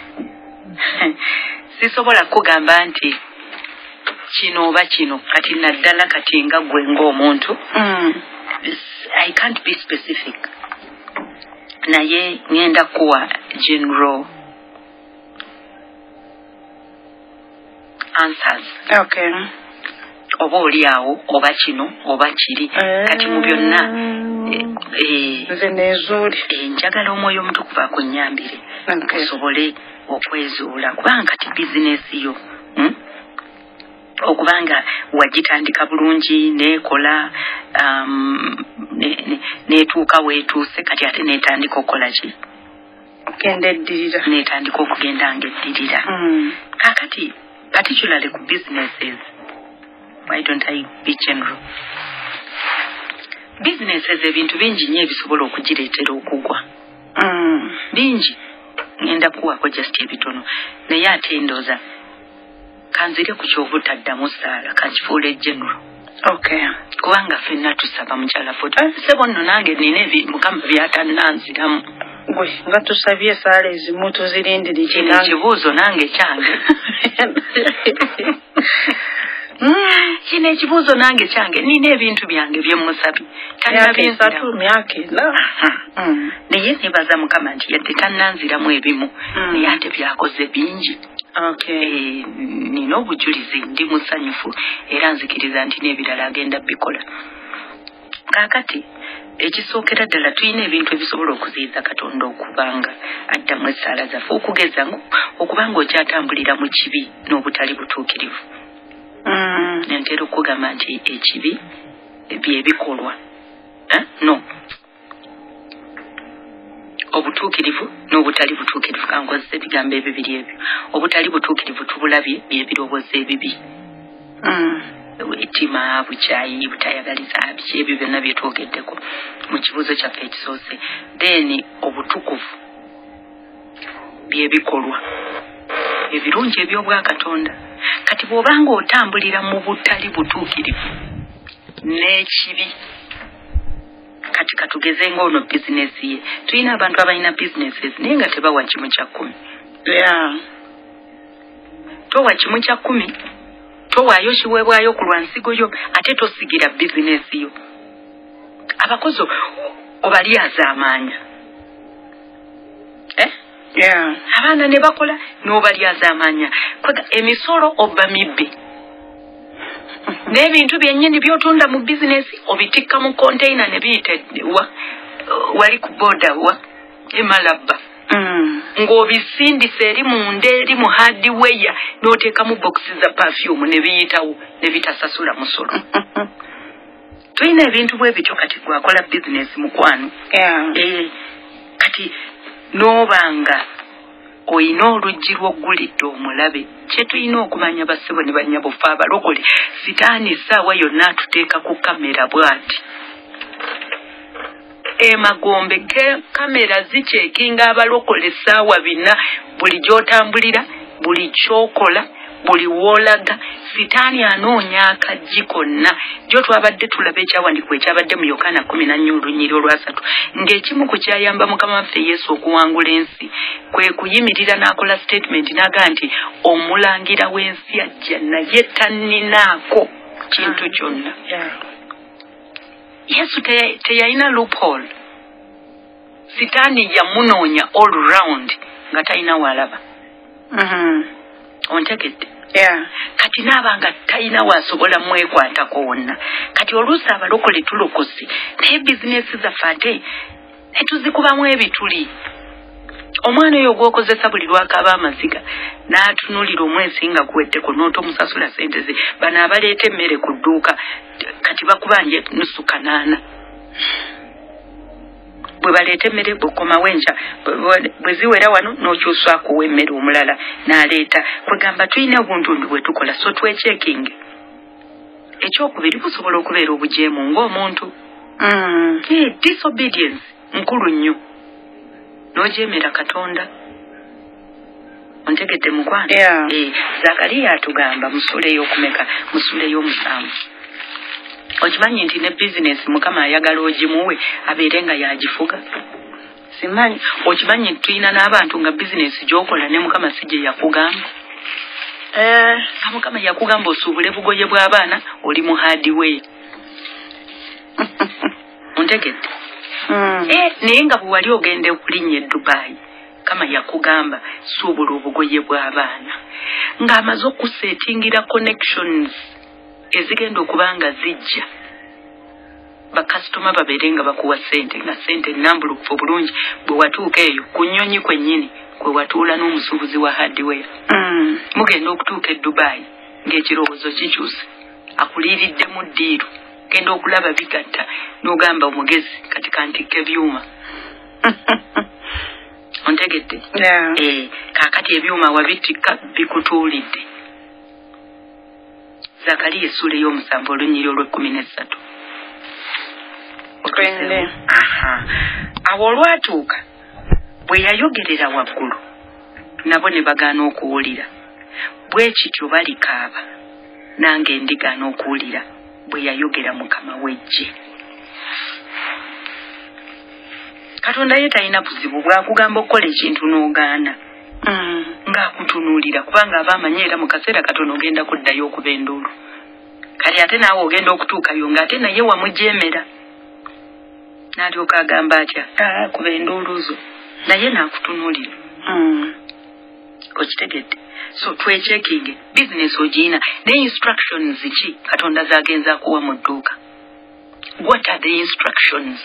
Speaker 4: sisobola kugamba nti kino oba kino kati naddala kati nga gwe ng'omuntu
Speaker 3: mm.
Speaker 4: I can't be specific naye ngenda kuwa general answers.
Speaker 3: Okay.
Speaker 4: Oba oli awo oba kino oba kiri kati mu byonna
Speaker 3: nze nezuuli
Speaker 4: njagala omwoyo omutukuvu akunnyambire osobole okwezuula kubanga kati bizinesi yo hmm? okubanga wagitandika bulungi nekola um, netuuka weetuuse kati ate netandika okukola ki
Speaker 3: okugenda eddirira
Speaker 4: netandika okugenda ng'eddirira
Speaker 3: mm.
Speaker 4: kakati particularly ku businesses, why don't I be general? Businesses ebintu bingi nnyo ebisobola okugireetera okugwa
Speaker 3: mm.
Speaker 4: bingi ngenda kuwako just ebitono naye ate ndooza kanzire ku kyobutaddamu ssaala kakifuula general.
Speaker 3: Okay.
Speaker 4: Kubanga ffenna tusaba mukyala foto sebo nno nange nina mukama byatannanziramu
Speaker 3: gwe nga tusabye saala ezimu tuzirindirikira
Speaker 4: ekibuuzo nange kyange kino ekibuuzo nange kyange nina ebintu byange byemusabye
Speaker 3: tannabisatu myaka ena
Speaker 4: naye nebaza mukama nti yadde tannanziramu ebimu naye ate byakoze bingi.
Speaker 3: Okay.
Speaker 4: Nina obujulizi ndi musanyufu era nzikiriza nti n'ebirala agenda bikola. Kakati ekisookera ddala tulina ebintu ebisobola okuziyiza Katonda okubanga addamu essaala zaffe okugeza okubanga okyatambulira mu kibi n'obutali butuukirivu.
Speaker 3: Mm.
Speaker 4: Ntera okugamba nti ekibi bye bikolwa eh? no obutuukirivu n'obutali butuukirivu kankozesa ebigambo ebibiri ebyo. Obutali butuukirivu tubulabye bye birowoozo ebibi
Speaker 3: mm.
Speaker 4: etima bukyayi butayagaliza biki ebyo byonna byetwogeddeko mu kibuuzo kyaffe ekisoose. Then obutukuvu bye bikolwa ebirungi eby'obwakatonda. Kati bw'obanga otambulira mu butali butuukirivu n'ekibi kati katugeze ng'ono bizinesi ye tulina abantu abalina businesses naye nga tebawa kimu kya kkumi.
Speaker 3: Yeah.
Speaker 4: Towa kimu kya kkumi towaayo kiweebwayo ku lwansigo yo ate tosigira bizinesi yo. Abakozi obalyaza amaanya eh?
Speaker 3: Yeah.
Speaker 4: Abaana ne bakola n'obalyaza amaanya kwega emisolo obba mibbe n'ebintu byennyini by'otunda mu bizinesi obitikka mu container ne biyita wa wali ku boda wa emalabba mm. ng'obisindisa eri munda eri mu hardware n'oteeka mu boxi za perfume ne biyitawo ne bitasasula musolo. Tulina ebintu bwe bityo kati gwakola business mukwano.
Speaker 3: Yeah.
Speaker 4: Eh, kati n'obanga oyina oluggi lw'oggulidde omulabe kye tulina okumanya bassebo ne bannyabo ffe abalokole sitaani essaawa yonna atuteeka ku kamera bw'ati. Emagombe ke kamera zicekinga abalokole essaawa bina buli gy'otambulira buli kyokola buli wolaga sitaani anoonya akaggi konna gyo twabadde tulaba ekyawandikibwa ekyabadde mu Yokaana kumi na nnya olunyiri olwasatu ng'ekimu ku kyayamba Mukama waffe Yesu okuwangula ensi kwe kuyimirira n'akola statement n'aga nti omulangira w'ensi ajja naye tanninaako kintu kyonna. Yesu teyalina loophole. Sitaani yamunoonya all round nga talina walaba.
Speaker 3: Mhm.
Speaker 4: Ontegedde.
Speaker 3: Yeah.
Speaker 4: Kati n'abanga talina wasobola mwekwatako wonna. Kati oluusi abalokole tulokose naye bizinesi zaffe ate ne tuzikubamu ebituli. Omwana oyo gw'okozesa buli lwakaaba amaziga n'atunuulira omwezi nga guweddeko n'otomusasula ssente ze bano abaleeta emmere ku dduuka kati bakubanje nusu kanaana. Bwe baleeta emmere bw'okomawo enkya bwe ziwera wano n'okyusaako w'emmere omulala n'aleeta kwegamba tulina obuntundu bwe tukola so twechekinge. Ekyokubiri busobola okubeera obujeemu ng'omuntu.
Speaker 3: Mm.
Speaker 4: Yeah, disobedience nkulu nnyo. Nojeemera Katonda. Ontegedde mukwano.
Speaker 3: Yeah.
Speaker 4: Eh, Zakariya atugamba musule y'okumeka musule y'omusanvu. Okimanyi nti ne business Mukama ayagala ogimuwe abeere nga yagifuga. Simanyi okimanyi tulina n'abantu nga business gy'okola ne Mukama si gye yakugamba.
Speaker 3: Eh,
Speaker 4: Mukama yakugamba osuubule bugoye bw'abaana oli mu hardware. Ontegedde.
Speaker 3: Mm.
Speaker 4: Eh, naye nga bwe wali ogenda okulinnya e Dubai Kama yakugamba suubula obugoye bw'abaana ng'amaze okusetingira connections ezigenda okubanga zijja bakasitoma babeere nga bakuwa ssente nga ssente nnambulukufu bulungi bwe watuuka eyo ku nnyonyi kwennyini kwe watuula n'omusuubuzi wa hardware.
Speaker 3: Mm.
Speaker 4: Mugenda okutuuka e Dubai ng'ekirowoozo kikyuse akuliiridde mu ddiiru genda okulaba bigatta n'ogamba omugezi kati kantikke byuma. Ontegedde?
Speaker 3: Yeah.
Speaker 4: Eh, kakati ebyuma wabitikka bikutuulidde. Zakariya essula ey'omusanvu olunyiri olw'ekkumi n'essatu.
Speaker 3: Twende.
Speaker 4: Aha. Awo olwatuuka bwe yayogerera waggulu nabo ne bagaana okuwulira bwe kityo balikaaba nange ndigaana okuwulira bwe yayogera Mukama w'eggye. Katonda ye talina buzibu bwakugamba okukola ekintu n'ogaana.
Speaker 3: Mm.
Speaker 4: Ng'akutunuulira kubanga aba amanyi era mu kaseera katono ogenda kuddayo okuba enduulu. Kale ate naawe ogenda okutuukayo ng'ate naye wamujeemera. N'alyoka agamba atya aa kuba enduulu zo naye n'akutunuulira.
Speaker 3: Mm.
Speaker 4: Okitegedde? So twechekinge business ogiyina ne instructions ki Katonda z'agenza akuwa mu dduuka. What are the instructions?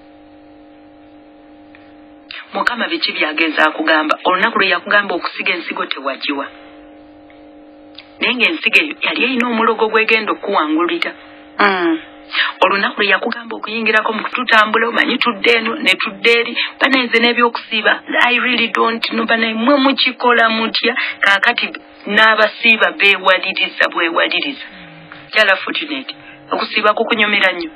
Speaker 4: Mukama biki byagenza akugamba olunaku lwe yakugamba okusiga ensigo tewagiwa naye ng'ensigo eyo yali erina omulogo gwegenda okuwangulira.
Speaker 3: Mm.
Speaker 4: Olunaku lwe yakugamba okuyingirako mu kututambula omanyi tudde eno ne tudde eri banaize n'ebyokusiiba I really don't know banayi mwe mukikola mutya kaakati n'abasiiba beewaliriza bwewaliriza kyala fortunate okusiiba kukunyumira nnyo.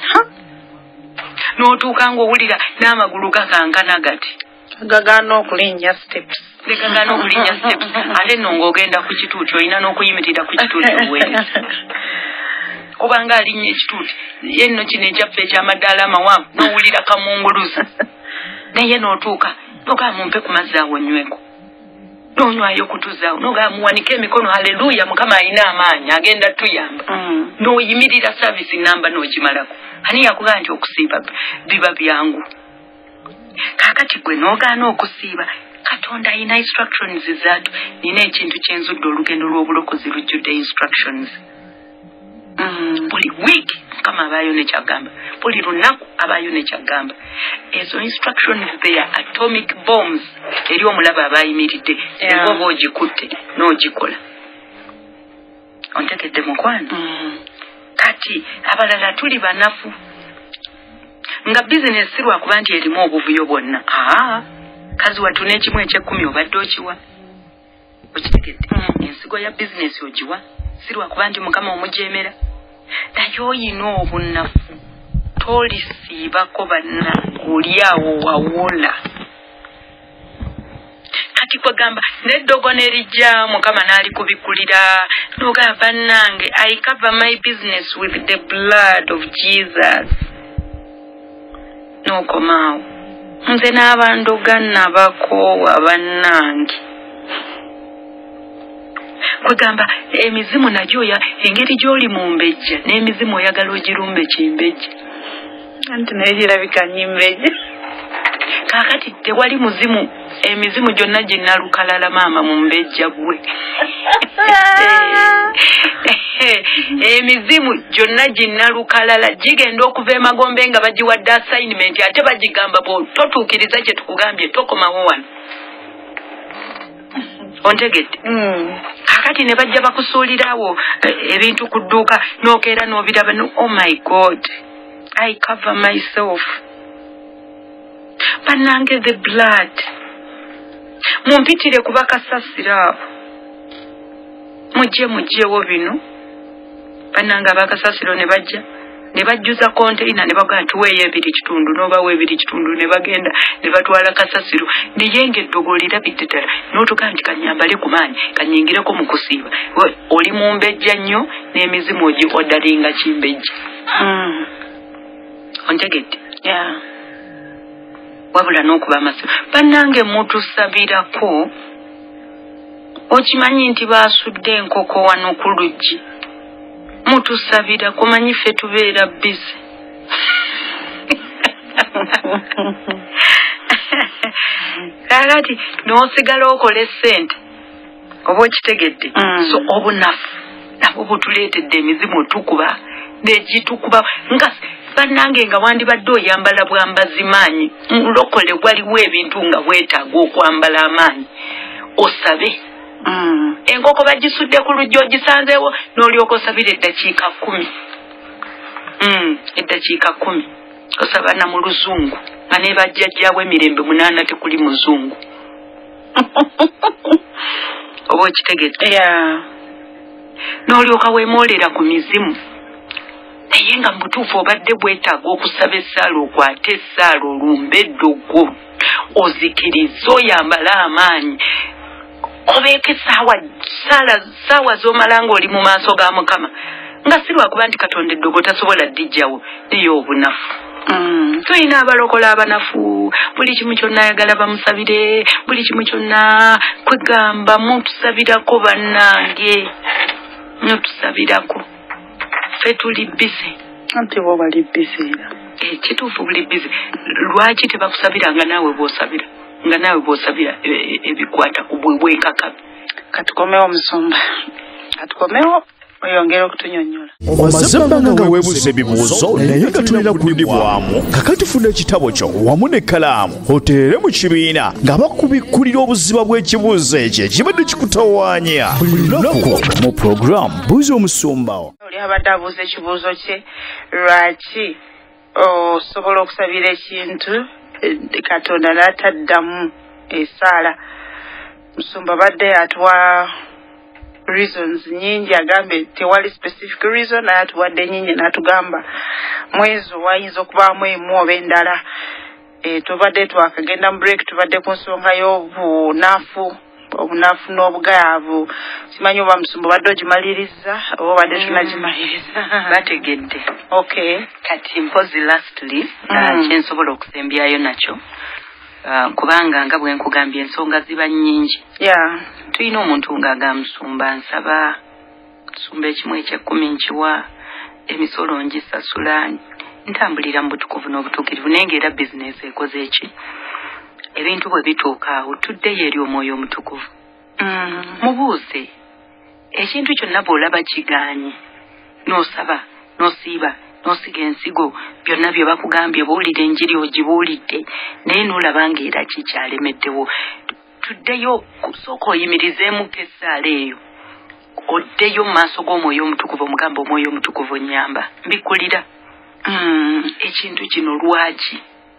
Speaker 4: N'otuuka ng'owulira n'amagulu gakankana gati
Speaker 3: gagaana okulinnya steps.
Speaker 4: gagaana okulinnya steps ate nno ng'ogenda ku kituuti olina n'okuyimirira ku kituuti obuweereza obanga alinnye ekituuti ye nno kino ekyaffe ekyamadaala amawanvu n'owulira kamunguluza naye n'otuuka n'ogamba mumpe ku mazzi awo nyweko n'onywayo kutuzaawo n'ogamba muwanike emikono haleluya Mukama alina amaanyi agenda tuyamba.
Speaker 3: Mm.
Speaker 4: N'oyimirira service namba n'ogimalako ani yakugamba nti okusiiba biba byangu. Kaakati gwe n'ogaana okusiiba Katonda alina instructions zaatu nina ekintu kyenzudde olugendo lw'obulokozi lujjudde instructions. buli week kama abayo ne kyagamba buli lunaku abayo ne kyagamba ezo instructions they are atomic bombs eri omulaba abayimiridde engobo ogikutte n'ogikola ontegedde mukwano kati abalala tuli banafu nga business sirwa kuba nti erimu obuvuyo bwonna aa kazi watu n'ekimu ekyekumi obadde okiwa okitegedde ensigo ya business ogiwa sirwa kuba nti mukama omujeemera naye oyina obunafu tolisiibako bannange oli awo wawola kati kwegamba n'eddogo nerijja mukama n'alikubikulira n'ogamba bannange I cover my business with the blood of Jesus n'okomaawo nze n'abandoga nabakoowa bannange kwegamba emizimu nagyo ya engeri gy'oli mu mbejja n'emizimu oyagala ogirumbe kimbejja
Speaker 3: anti naye girabika nyimbejja kaakati tewali muzimu emizimu gyonna ginnalukalala maama mu mbejja gwe emizimu gyonna ginnalukalala gigenda okuva emagombe nga bagiwadde assignment ate bagigamba totuukiriza kye tukugambye tokomawo wano ontegedde kakati ne bajja bakusuulirawo ebintu ku dduuka n'okeera n'obiraba oh my god I cover myself bannange the blood mumpitire kuba kasasira abo mujje mujjewo bino bannange abakasasiro ne bajja ne bajjuza container ne bagamba tuweeyo ebiri kitundu n'obawo ebiri kitundu ne bagenda ne batwala kasasiro naye ng'eddogo olirabidde ddala n'otugaa nti kanyambale ku maanyi kanyingireko mu kusiiba oli mu mbejja nnyo n'emizimu ogi oddalinga kimbejja ontegedde wabula n'okuba amasimu bannange mutusabirako okimanyi nti baasudde enkoko wano ku luggi mutusabira kumanyi ffe tubeera busy kakati n'osigala okola essente oba okitegedde so obunafu nabwo butuleetedde emizimu tukuba negitukuba nga bannange nga wandibadde oyambala bwambazi maanyi mulokole waliwo ebintu nga weetaaga okwambala amaanyi osabe enkoko bagisudde ku lujja ogisanzeewo n'olyoka osabira eddakiika kumi eddakiika kumi osaba na mu luzungu nga ne bajjajjaawo emirembe munaana tekuli muzungu oba okitegedde n'olyoka weemoolera ku mizimu naye nga mutuufu obadde bwetaaga okusaba essaala okwate essaala olumba eddogo ozikiriza oyambala amaanyi obeeko essaawa ssaawa z'omala ng'oli mu maaso ga mukama nga si lwakuba nti katonda eddogo tasobola ddijjawo naye obunafu tulina abalokola abanafu buli kimu kyonna ayagala bamusabire buli kimu kyonna kwegamba mutusabirako bannange mutusabirako ffe tuli bisi anti bo bali bisi era
Speaker 4: ekituufu buli bisi lwaki tebakusabira nga naawe bw'osabira nga naawe bw'osabira ebikwata ku bwekakabi
Speaker 3: katukomewo musumba katukomewo oyongera okutunyonnyola
Speaker 1: omaze ebbanga nga weebuuza ebibuuzo naye nga tulina kudibwamu kakati funa ekitabo kyo wamu n'ekkalaamu oteere mu kibiina nga bakubikkulira obuziba bw'ekibuuzo ekyo ekibadde kikutawaanya buli lunaku mu puroguramu buuza omusumba
Speaker 3: oli abadde abuuza ekibuuzo kye lwaki osobola okusabira ekintu katonda n'ataddamu esaala musumba badde atuwa reasons nyingi agambe tewali specific reason naye atuwadde nyingi n'atugamba mwezi wayinza okubaamu emu oba endala e, tubadde twakagenda mu break tubadde ku nsonga y'obunafu obunafu n'obugaavu simanyi oba musumba badde ogimaliriza oba badde tunagimaliriza
Speaker 4: bategedde
Speaker 3: okay
Speaker 4: kati mpozi lastly mm. kyensobola okusembyayo nakyo Uh, kubanga nga bwe nkugambye ensonga ziba nnyingi
Speaker 3: yeah.
Speaker 4: tulina omuntu ng'agamusumba nsaba nsumba ekimu ekyekumi nkiwa emisolo ngisasula ntambulira mu butukuvu n'obutuukirivu naye ng'era bizinesi ekoze eki ebintu bwe bituuka awo tuddeyo eri omwoyo omutukuvu mm. mubuuze ekintu kyonna bw'olaba kigaanye n'osaba n'osiiba n'osiga ensigo byonna bye bakugambye buulira enjiri ogibuulidde naye n'olaba ng'era kikyalemeddewo tuddeyo kusooka oyimirizeemuko essaala eyo oddeyo mu maaso g'omwoyo omutukuvu omugamba omwoyo omutukuvu nnyamba mbikulira ekintu kino lwaki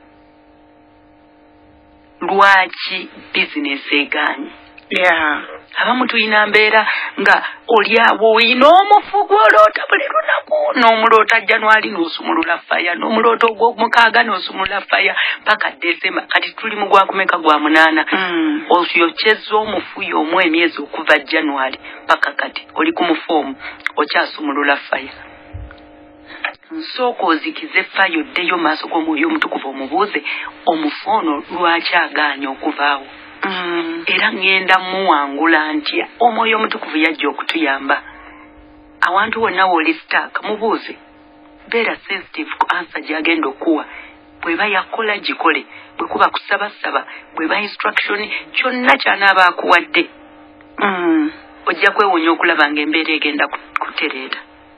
Speaker 4: lwaki bizinesi egaanye
Speaker 3: yeah.
Speaker 4: abamu tulina mbeera nga oli awo olina omufu gw'oloota buli lunaku n'omuloota Januari n'osumulula faya n'omuloota ogw'omukaaga n'osumulula faya paka Desemba kati tuli mu gwakumeka gwa munaana
Speaker 3: mm.
Speaker 4: oyokyezza omufu y'omu emyezi okuva Januari paka kati oli ku mufoomu okyasumulula faya nsooka ozikize faya oddeyo maaso g'omwoyo omutukuvu omubuuze omufu ono lwaki agaanye okuvaawo
Speaker 3: Mm.
Speaker 4: era ngenda muwangula ntya omwoyo omutukuvu yajja okutuyamba awantu wonna w'oli stack mubuuze beera sensitive ku answer gy'agenda okuwa bw'eba yakola gikole bwe kuba kusabasaba bw'eba instruction kyonna ky'anaaba akuwadde
Speaker 3: mm.
Speaker 4: ojja kwewuunya okulaba ng'embeera egenda kutereera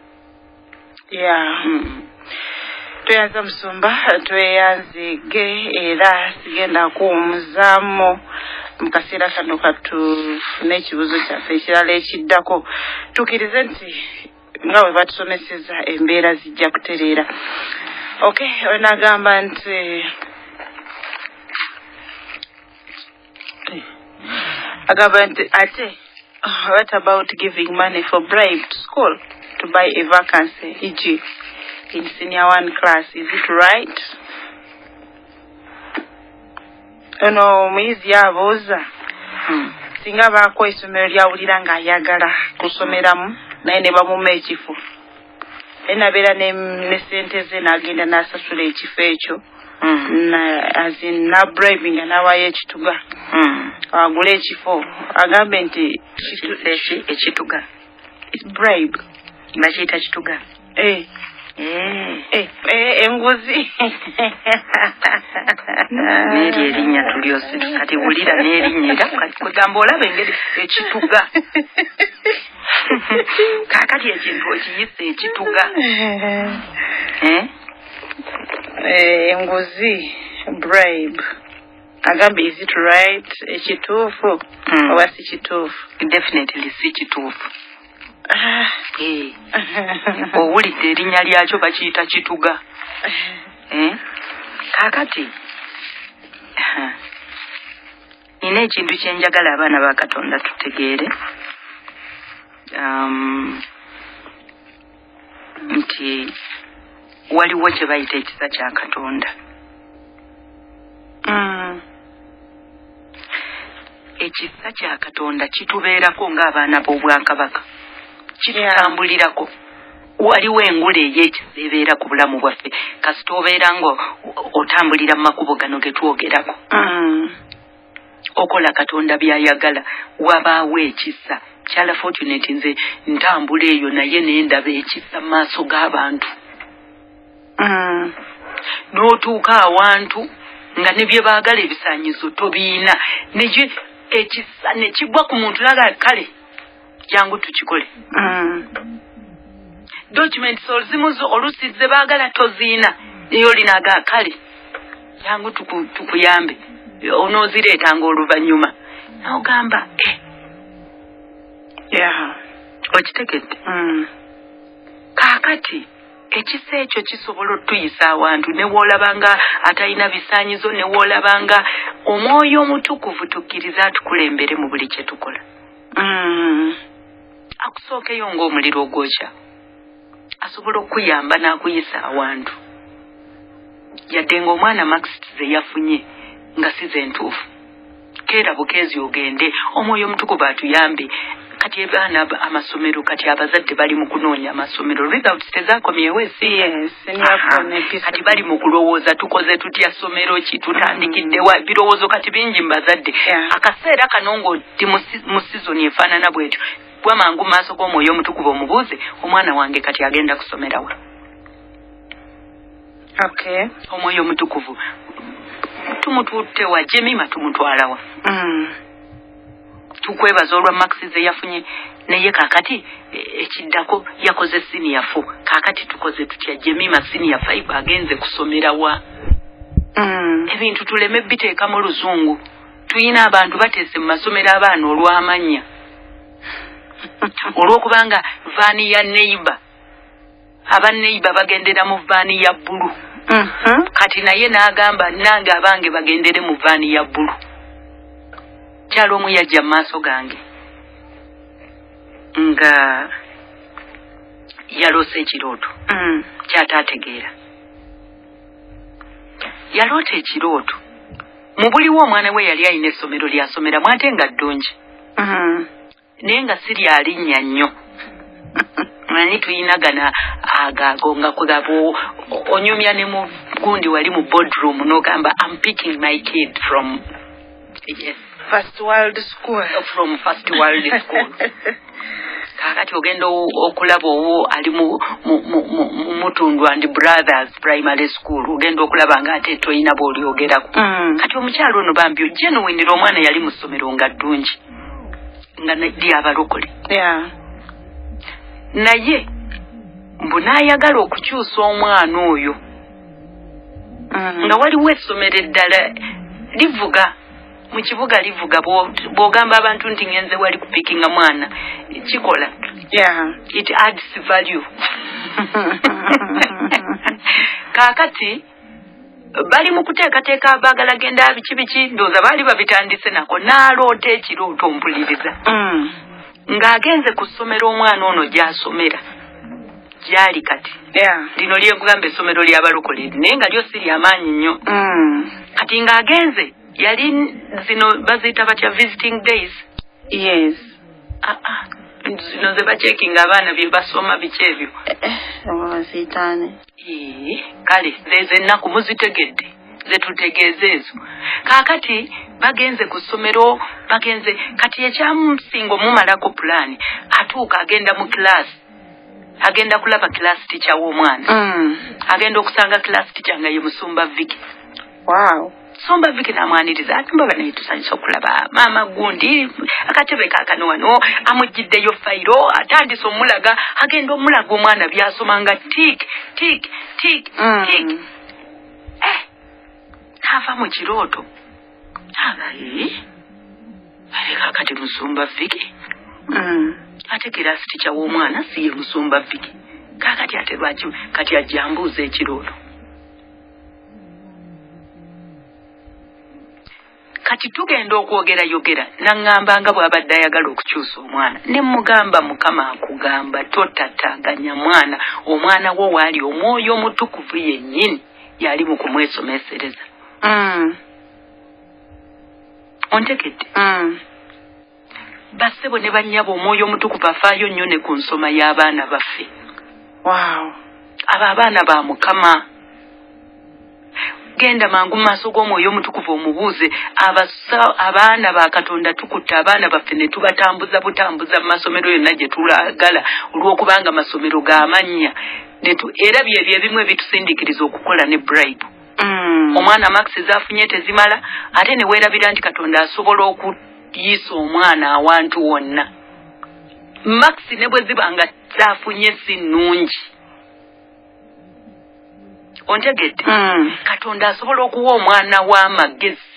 Speaker 3: yeah.
Speaker 4: mm.
Speaker 3: tweyanza musumba tweyanzige era sigenda kuwumuzaamu mu kaseera kano katufune ekibuzo kyaffe ekirala ekiddako tukkirize nti nga bwe batusomeseza embeera zijja kutereera okay onagamba nti agamba nti ate what about giving money for bribe to school to buy a vacancy for example in senior one class, is it right? Ono muyizi yabuuza singa baako essomero lyawulira ng'ayagala kusomeramu naye ne bamuma ekifo naye nabeera ne ssente ze n'agenda n'asasula ekifo ekyo azin nabribinga n'awaayo ekituga agula ekifo agambe nti
Speaker 4: ekituga
Speaker 3: bribe
Speaker 4: bakiyita kituga
Speaker 3: eh
Speaker 4: Eh,
Speaker 3: eh, eh, enguzi.
Speaker 4: Neri erinya tulyose kati wulira nerinya kati kugamba olaba engeri ekituga. Kakati ekintu okiyise ekituga. Eh?
Speaker 3: Eh, enguzi, bribe. Agambe, is it right? Ekituufu.
Speaker 4: Mm.
Speaker 3: Oba si kituufu?
Speaker 4: Definitely si kituufu.
Speaker 3: Ah.
Speaker 4: Eh. Owulidde erinnya lyakyo bakiyita kituga. Eh? Kakati. Nina ekintu kye njagala abaana ba Katonda tutegeere. Um, nti waliwo kye bayita ekisa kya Katonda.
Speaker 3: Mm.
Speaker 4: Ekisa kya Katonda kitubeerako ng'abaana b'obwakabaka. Kitutambulirako. Waliwo engule ey'ekisa ebeera ku bulamu bwaffe kasita obeera nga otambulira mu makubo gano ge twogerako.
Speaker 3: Mm.
Speaker 4: Okola Katonda by'ayagala wabaawo ekisa. Kyala fortunate nze ntambula eyo naye n'endaba ekisa mu maaso g'abantu.
Speaker 3: Mm.
Speaker 4: N'otuuka awantu nga ne bye baagala ebisaanyizo tobiina ne ekisa ne kigwa ku muntu laga kale jangu tukikole.
Speaker 3: Mm.
Speaker 4: Documents olzimuzo olusize baagala toziina eyo linaga kale jangu tuku, tukuyambe onoozireetanga oluvannyuma n'ogamba eh.
Speaker 3: Yeah.
Speaker 4: Okitegedde?
Speaker 3: Mm.
Speaker 4: Kaakati ekisa ekyo kisobola otuyisa awantu ne woolabanga atalina bisaanyizo ne woolabanga omwoyo omutukuvu tukkiriza atukulembere mu buli kye tukola.
Speaker 3: Mm.
Speaker 4: Akusookeyo ng'omuliro ogwokya asobola okuyamba n'akuyisa awantu yadde ng'omwana Maxit ze yafunye nga si ze ntuufu keera bukeezi ogende omwoyo omutukuvu atuyambe kati abaana amasomero kati abazadde bali mu kunoonya amasomero results tezaakomyewo esi
Speaker 3: yes
Speaker 4: kati bali mu kulowooza tukoze tutya somero ki tutandikiddewa birowoozo kati bingi mbazadde akaseera kano ng'oti mu sizoni efaanana bwetyo bwamangu maaso g'omwoyo omutukuvu omubuuze omwana wange kati agenda kusomerawa.
Speaker 3: Okay.
Speaker 4: Omwoyo omutukuvu tumututte wa Jemima tumutwalawa.
Speaker 3: Mm.
Speaker 4: Tukwebaza olwa Maxi ze yafunye naye kakati ekiddako yakoze senior four kakati tukoze tutya Jemima senior five agenze kusomera wa
Speaker 3: mm
Speaker 4: ebintu tuleme biteeka mu luzungu tuyina abantu batese mu masomero abaana olw'amanya olw'okubanga vaani ya neighbor aba neighbor bagendera mu vaani ya bbulu
Speaker 3: mhm
Speaker 4: kati naye n'agamba nange abange bagendere mu vaani ya bbulu kyalo omu yajja mu maaso gange nga yaloose ekirooto
Speaker 3: mm
Speaker 4: kyataategeera yaloota ekirooto mu buliwo omwana we yali alina essomero lyasomeramu ate nga ddungi
Speaker 3: mhm
Speaker 4: naye nga si lyalinnya nnyo manyi tuyinagana agaago nga kugabo onyumya ne mu gundi wali mu boardroom n'ogamba I'm picking my kid from yes
Speaker 3: first world school
Speaker 4: from first world school kakati ogenda okulaba owo ali mu Mutundu and Brothers primary school ogenda okulaba nga ate toyina bw'olyogerako kati omukyalo ono bambi genuine omwana yali mu ssomero nga ddungi nga ly'abalokole
Speaker 3: yeah
Speaker 4: naye mbu n'ayagala okukyusa omwana oyo nga waliwo essomero eddala livuga mu kibuga livuga bw'ogamba abantu nti ngenze wali kupikinga mwana kikola
Speaker 3: yeah
Speaker 4: it adds value kakati bali mu kuteekateeka baagala genda biki biki ndowooza baali babitandise nako n'aloota ekirooto mpuliriza ng'agenze ku ssomero omwana ono gy'asomera gyali kati
Speaker 3: yeah
Speaker 4: lino lyekugamba essomero ly'abalokole naye nga lyo si ly'amaanyi nnyo kati ng'agenze yali zino baziyita batya visiting days
Speaker 3: yes
Speaker 4: ah ah zino ze bacekinga abaana bye basoma biki ebyo
Speaker 3: baziyitaane
Speaker 4: ee kale zezo ennaku muzitegedde ze tutegeeza ezo kaakati bagenze ku ssomero bagenze kati ekyamusinga omumalako pulaani atuuka agenda mu kilaasi agenda kulaba kilaasi tica w'omwana agenda okusanga kilaasi tica nga ye Musumba Viki
Speaker 3: wow
Speaker 4: Musumba Viki n'amwaniriza ati mbaba naye tusanyusa okulaba maama gundi akatebe kaakano wano amugiddeyo fayiro atandise omulaga agenda omulaga omwana byasoma nga tik tik tik tik eh ava mu kirooto abayi aleka kati Musumba Viki ate kilaasi tica w'omwana si ye Musumba Viki kakati ate lwaki kati ajambuuza ekirooto kati tugenda okwogera yogera naŋŋamba nga bw'abadde ayagala okukyusa omwana ne mugamba Mukama akugamba totataganya mwana omwana wo waali omwoyo omutukuvu yennyini yali mu kumwesomesereza ontegedde bassebo ne bannyabo omwoyo omutukuvu afaayo nnyo ne ku nsoma y'abaana baffe
Speaker 3: wow
Speaker 4: abo abaana ba Mukama genda mangu maaso g'omwoyo omutukuvu omubuuze abasa abaana ba Katonda tukutta abaana baffe ne tubatambuza butambuza mu masomero yonna gye tulagala olw'okubanga masomero g'amannya era byebyo ebimu ebitusindikiriza okukola ne bribe omwana Max zaafunye tezimala ate ne weerabira nti Katonda asobola okuyiisa omwana awantu wonna Max ne bwe ziba nga zaafunye si nnungi ontegedde Katonda asobola okuwa omwana w'amagezi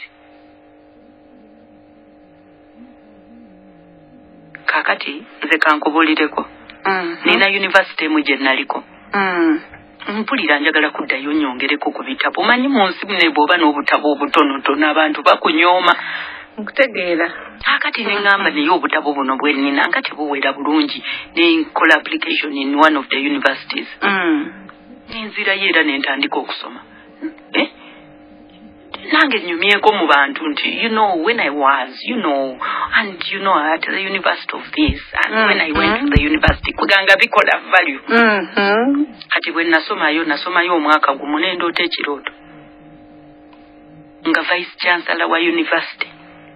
Speaker 4: kakati nze kankubulireko nina university emu gye naliko mpulira njagala kuddayo nyongereko ku bitabo manyi mu nsi ne bw'oba n'obutabo obutonotono abantu bakunyooma
Speaker 3: nkutegeera
Speaker 4: kakati ne ŋŋamba naye obutabo buno bwe nnina nga tebuwera bulungi ne nkola application in one of the universities nenzirayo era nentandika okusoma eh? nange nyumyeko mu bantu nti you know when I was you know and you know at the university of this and mm-hmm. when I went to the university kuganga bikola value
Speaker 3: mhm
Speaker 4: kati bwe nasomayo nasomayo omwaka gumu nendoota ekirooto nga vice chancellor wa university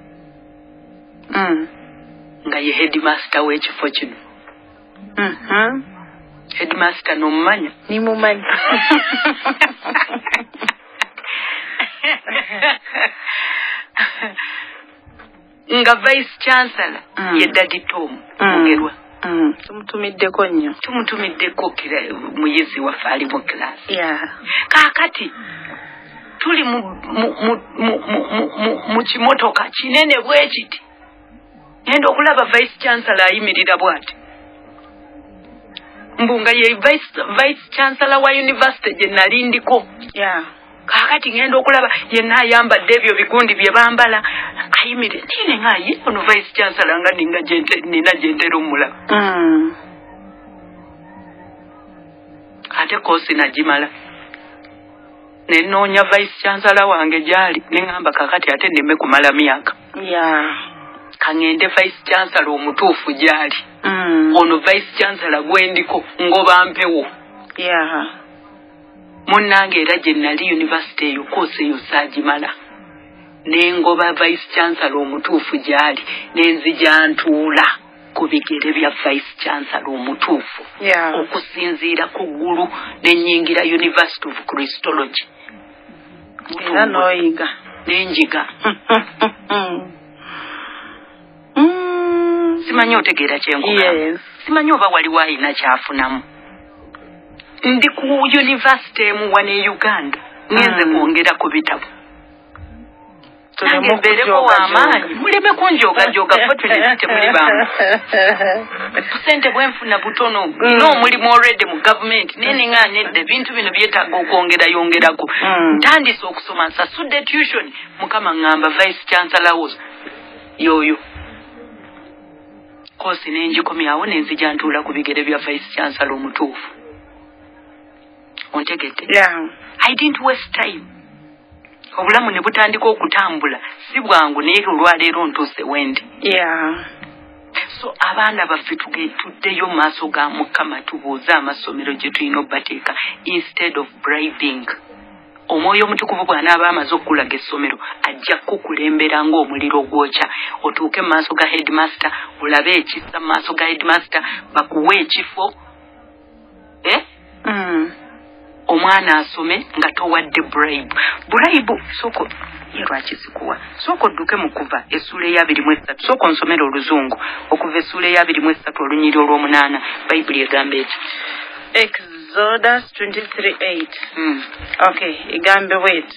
Speaker 3: mm
Speaker 4: nga ye headmaster w'ekifo kino
Speaker 3: mhm
Speaker 4: headmaster n'omumanya
Speaker 3: ni mumanyi
Speaker 4: nga vice chancellor mm. ye Daddy Tom Mugerwa
Speaker 3: Mm, tumutumiddeko nnyo.
Speaker 4: Tumutumiddeko kira muyizi waffe ali mu class.
Speaker 3: Yeah.
Speaker 4: Kaakati tuli mu mu mu mu mu mu kimotoka kinene bwe kiti. Ngenda okulaba vice chancellor ayimirira bw'ati. Mbunga ye vice vice chancellor wa university gye nalindiko.
Speaker 3: Yeah.
Speaker 4: Kakati ngenda okulaba yenna ayambadde ebyo bigundi bye bambala ayimire nine ngaye ono vice chancellor nga ninga jente nina jentero mula.
Speaker 3: Mm.
Speaker 4: Ate kosi najimala. Nenoonya vice chancellor wange gyali nengamba kakati ate ndeme kumala myaka.
Speaker 3: Yeah.
Speaker 4: Kangende vice chancellor omutuufu gyali.
Speaker 3: Mm.
Speaker 4: Ono vice chancellor gwendiko ngoba mpewo.
Speaker 3: Yeah.
Speaker 4: Munnange era gye nali university eyo kosi eyo saagimala. Nengoba vice chancellor omutuufu gyali nenzija ntuula ku bigere bya vice chancellor omutuufu.
Speaker 3: Yeah.
Speaker 4: Okusinziira ku ggulu n'ennyingira University of Christology.
Speaker 3: Era n'oyiga.
Speaker 4: N'enjiga.
Speaker 3: Mm.
Speaker 4: Simanyi otegeera kyenkugamba.
Speaker 3: Yes.
Speaker 4: Simanyi oba waliwo alina kyafunamu. Ndi ku university emu wane e Uganda. Ngenze
Speaker 3: Mm.
Speaker 4: kwongera ku bitabo.
Speaker 3: Tulemu
Speaker 4: Mbereko w'amaanyi. Muleme kunjogajoga ffe tuli temuli bamu. Ssente bwenfuna butono. Nina omulimu already mu government. Nene nga nedda ebintu bino byetaaga okwongera yongerako.
Speaker 3: Mm.
Speaker 4: Ntandise okusoma nsasudde tuition. Mukama ngamba vice chancellor wo. Yoyo. Kosi nenjikomyawo nenzija ntuula ku bigere bya vice chancellor omutuufu. Ontegedde?
Speaker 3: Yeah.
Speaker 4: I didn't waste time. Obulamu ne butandika okutambula si bwangu naye olwaleero ntuuse wendi.
Speaker 3: Yeah.
Speaker 4: So abaana baffe tuddeyo mu maaso ga Mukama tubuuze amasomero gye tulina obbateeka instead of bribing. Omwoyo omutukuvu bw'anaaba amaze okulaga essomero ajja kukulembera ng'omuliro gwokya otuuke mu maaso ga headmaster olabe ekisa mu maaso ga headmaster bakuwe ekifo. Eh?
Speaker 3: Mm.
Speaker 4: Omwana asome nga towadde bribe. Bribe soko yerwaki sikuwa. Soko dduke mu kuva essula ey'abiri mu esatu. Soko nsomero oluzungu okuva essula ey'abiri mu esatu olunyiri olw'omunaana Bayibuli egamba eti.
Speaker 3: Exodus twenty-three eight.
Speaker 4: Mm.
Speaker 3: Okay, igambe wait.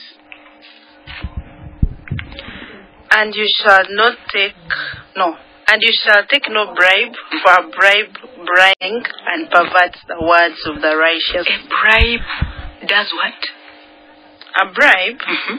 Speaker 3: And you shall not take no. And you shall take no bribe, for a bribe bribing and perverts the words of the righteous.
Speaker 4: A bribe does what?
Speaker 3: A bribe
Speaker 4: Mm-hmm.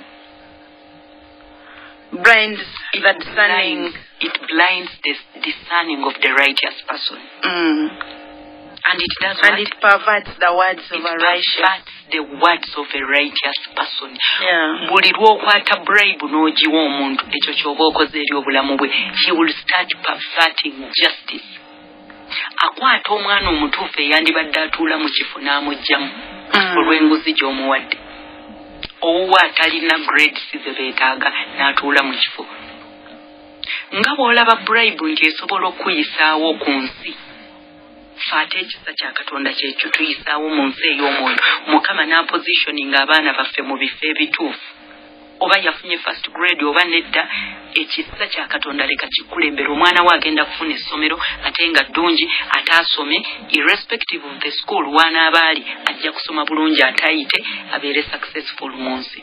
Speaker 3: blinds
Speaker 4: It
Speaker 3: the discerning.
Speaker 4: blinds, it blinds the discerning of the righteous person.
Speaker 3: Mm.
Speaker 4: And it does
Speaker 3: And
Speaker 4: what?
Speaker 3: it perverts the words of
Speaker 4: It
Speaker 3: a righteous.
Speaker 4: perverts the words of a righteous person.
Speaker 3: Yeah.
Speaker 4: Buli lw'okwata bribe n'ogiwa omuntu ekyo ky'oba okoze eri obulamu bwe, he will start perverting justice. Akwata omwana omutuufu eyandibadde atuula mu kifo n'amuggyamu
Speaker 3: Mm.
Speaker 4: olw'enguzi gy'omuwadde. Owuwa atalina grades ze beetaaga n'atuula mu kifo. Nga bw'olaba bribe nti esobola okuyisaawo ku nsi. Fate ekisa kya Katonda kyekyo tuyisaawo mu nsi ey'omwoyo. Mukama n'apositioninga abaana baffe mu bifo ebituufu. Oba yafunye first grade oba nedda, ekisa kya Katonda leka kikulembera. Omwana we agenda kufuna essomero ate nga ddungi ate asome irrespective of the school w'anaaba ali ajja kusoma bulungi atayite abeere successful mu nsi.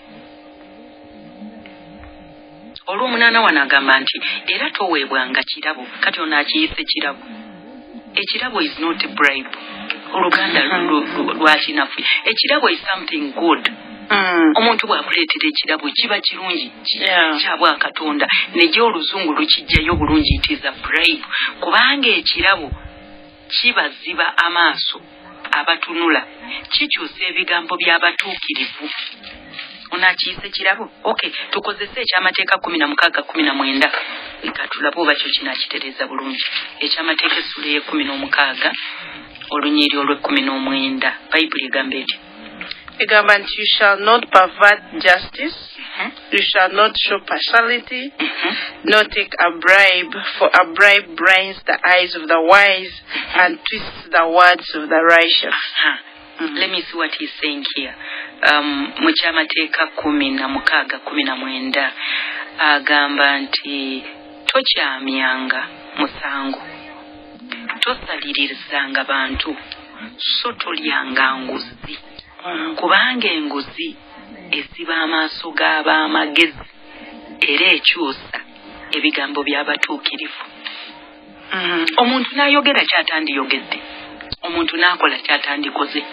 Speaker 4: Olw'omunaana wano agamba nti era toweebwanga kirabo kati ono akiyise kirabo. Ekirabo is not a bribe. Oluganda lwakinafu. Ekirabo is something good.
Speaker 3: Mm.
Speaker 4: Omuntu bw'akuleetera ekirabo kiba kirungi
Speaker 3: Yeah.
Speaker 4: kyabwa Katonda nejja oluzungu lukijjayo bulungi it is a bribe. Kubanga ekirabo kibaziba amaaso abatunula kikyusa ebigambo by'abatuukirivu. Onakiyise kirabo? Okay, tukozese ekyamateeka kumi na mukaaga kumi na mwenda nga tulabe oba kyo kinakitereeza bulungi. Ekyamateeka essula y'ekumi n'omukaaga olunyiri olw'ekkumi n'omwenda Bayibuli egamba eti.
Speaker 3: Egamba nti you shall not pervert justice,
Speaker 4: Mhm.
Speaker 3: you shall not show partiality,
Speaker 4: Mhm.
Speaker 3: nor take a bribe, for a bribe blinds the eyes of the wise and twists the words of the righteous.
Speaker 4: Aha.
Speaker 3: Mhm.
Speaker 4: Let me see what he's saying here. Um, mu kyamateeka kumi na mukaaga kumi na mwenda agamba nti tokyamyanga musango tosalirizanga bantu so tolyanga nguzi kubanga enguzi esiba amaaso g'ab'amagezi era ekyusa ebigambo by'abatuukirivu. Mm. Omuntu n'ayogera kyatandiyogedde, omuntu n'akola kyatandikoze.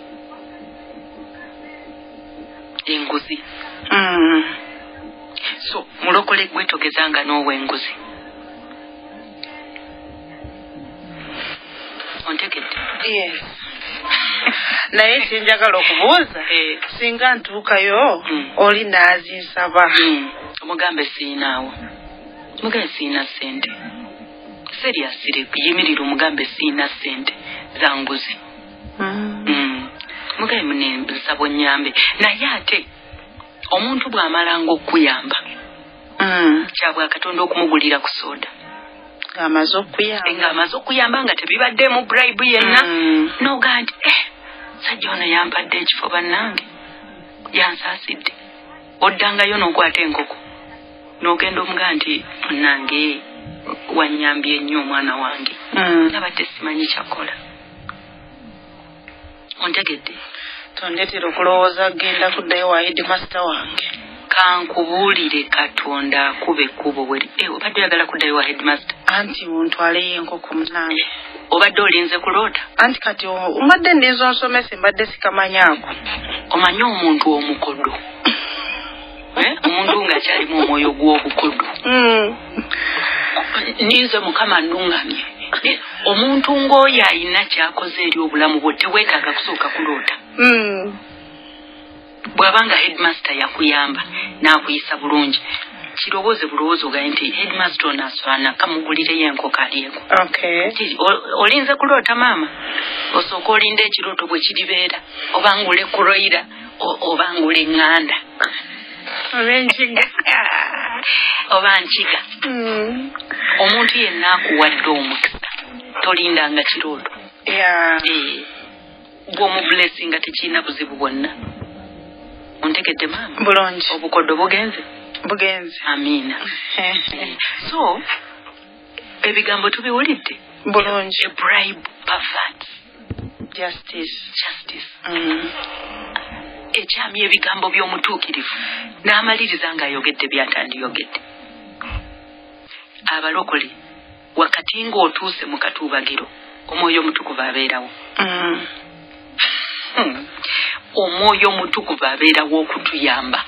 Speaker 4: Enguzi. Mm. So mulokole gwetogezanga n'ow'enguzi. Ontegedde?
Speaker 3: Yes. Naye sinjagala okubuuza
Speaker 4: eh.
Speaker 3: Singa ntuukayo
Speaker 4: mm.
Speaker 3: oli n'azinsaba
Speaker 4: mm. Omugambe siinaawo mugambe siina ssente seriously kuyimirira omugambe siina ssente za nguzi mm. mm. mugambe mune nsabo nnyambe naye ate omuntu bw'amalanga okuyamba mm. kyabwa Katonda okumugulira ku soda
Speaker 3: ng'amaze okuyamba
Speaker 4: ng'amaze okuyamba nga tebibadde mu bribe yenna mm. noga nti eh sajja ono yampadde ekifo bannange yansaasidde oddangayo n'okwata enkoko n'ogenda omuga nti munnange wannyambye ennyo omwana wange mm. nabadde simanyi kyakola. Ontegedde?
Speaker 3: Tondetera okulowooza genda kuddayo wa headmaster wange.
Speaker 4: Kankubuulire Katonda akube ekkubo bweri. Eh, obadde oyagala kuddayo wa headmaster?
Speaker 3: Anti muntwaleyo enkoko munnange.
Speaker 4: Obadde olinze kuloota?
Speaker 3: Anti kati omadde ndizo nsomese mbadde sikamanyaako.
Speaker 4: Omanyi omuntu omukodo? Eh, omuntu nga kyalimu omwoyo gw'obukodo. Mm. Ninze Mukama nnungamye. Omuntu ng'oyo ayina kyakoze eri obulamu bwo teweetaaga kusooka kuloota. Mm. Bw'abanga headmaster yakuyamba n'akuyisa bulungi kirowooze bulowoozo ga nti headmaster onaswana kamugulireyo enkoko alyeko.
Speaker 3: Okay.
Speaker 4: Olinze kuloota maama osooka olinda ekirooto bwe kiribeera obanga olekuroira obanga olenganda
Speaker 3: obenkiga
Speaker 4: oba nkiga. Mm. Omuntu yenna akuwadde omukisa tolindanga kirooto.
Speaker 3: Yeah.
Speaker 4: Eh, gwomu blessing nga tekirina buzibu bwonna. Ontegedde maama?
Speaker 3: Bulungi.
Speaker 4: Obukoddo bugenze?
Speaker 3: Bugenze.
Speaker 4: Amiina. So ebigambo tubiwulidde?
Speaker 3: Bulungi.
Speaker 4: A bribe pervert.
Speaker 3: Justice.
Speaker 4: Justice.
Speaker 3: Mm.
Speaker 4: Ekyamye ebigambo by'omutuukirivu n'amaliriza ng'ayogedde byatandiyogedde. Abalokole wakati ng'otuuse mu katuubagiro omwoyo omutukuvu abeerawo. Mm. Hmm. Omwoyo omutukuvu abeerawo okutuyamba.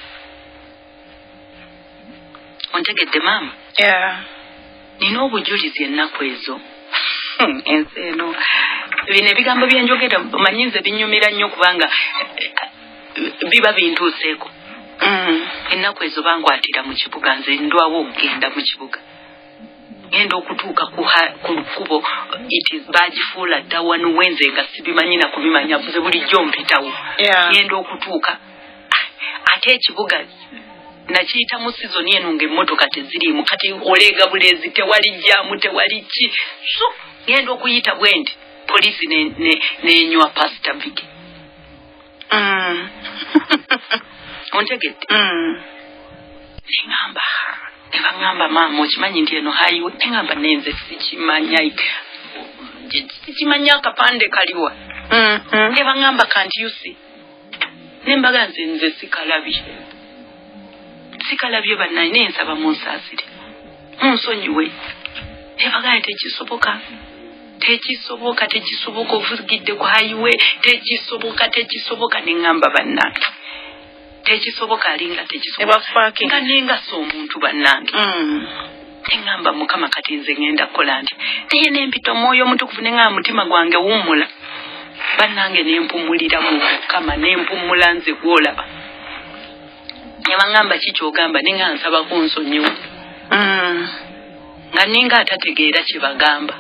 Speaker 4: Ontegedde maama?
Speaker 3: Yeah.
Speaker 4: Nina obujulizi ennaku ezo. Ensi eno bino ebigambo byenjogera omanyi nze binyumira nnyo kubanga biba bintuuseeko. Mm. Ennaku ezo bankwatira mu kibuga nze ndwawo okugenda mu kibuga. Ngenda okutuuka ku lukubo iti baagifuula dda wano wenze nga sibimanyi na kubimanya buze bulijjo mpitawo.
Speaker 3: Yeah.
Speaker 4: Ngenda okutuuka ate ekibuga nakiyitamu sizoni eno ng'emmotoka teziriimu kati olega bulezi tewali jjaamu tewali ki so ngenda okuyita bwendi poliisi n'enywa pasita bigi. Mm. Ontegedde? Mm. Ngamba nebangamba maama okimanyi nti eno hayiwe engamba nenze sikimanya sikimanya akapande kaliwa. Mm -hmm. Nebangamba kanti yusi nembaga nze nze sikalabye sikalabye bannaye nensaba munsaasire munsonyiwe nebaga nti tekisoboka tekisoboka tekisoboka ovugidde ku hayiwe tekisoboka tekisoboka nengamba bannange tekisoboka alinga tekisoboka nga nenga so omuntu bannange. Mm. Engamba Mukama kati nze ngenda kukola nti naye nempita omwoyo omutukuvu nengamba mutima gwange wummula bannange nempumulira mu Mukama nempumula nze gwolaba. Nebangamba kikyogamba nenga nsaba kunsonyiwa. Mm. Nga ninga atategeera kye bagamba.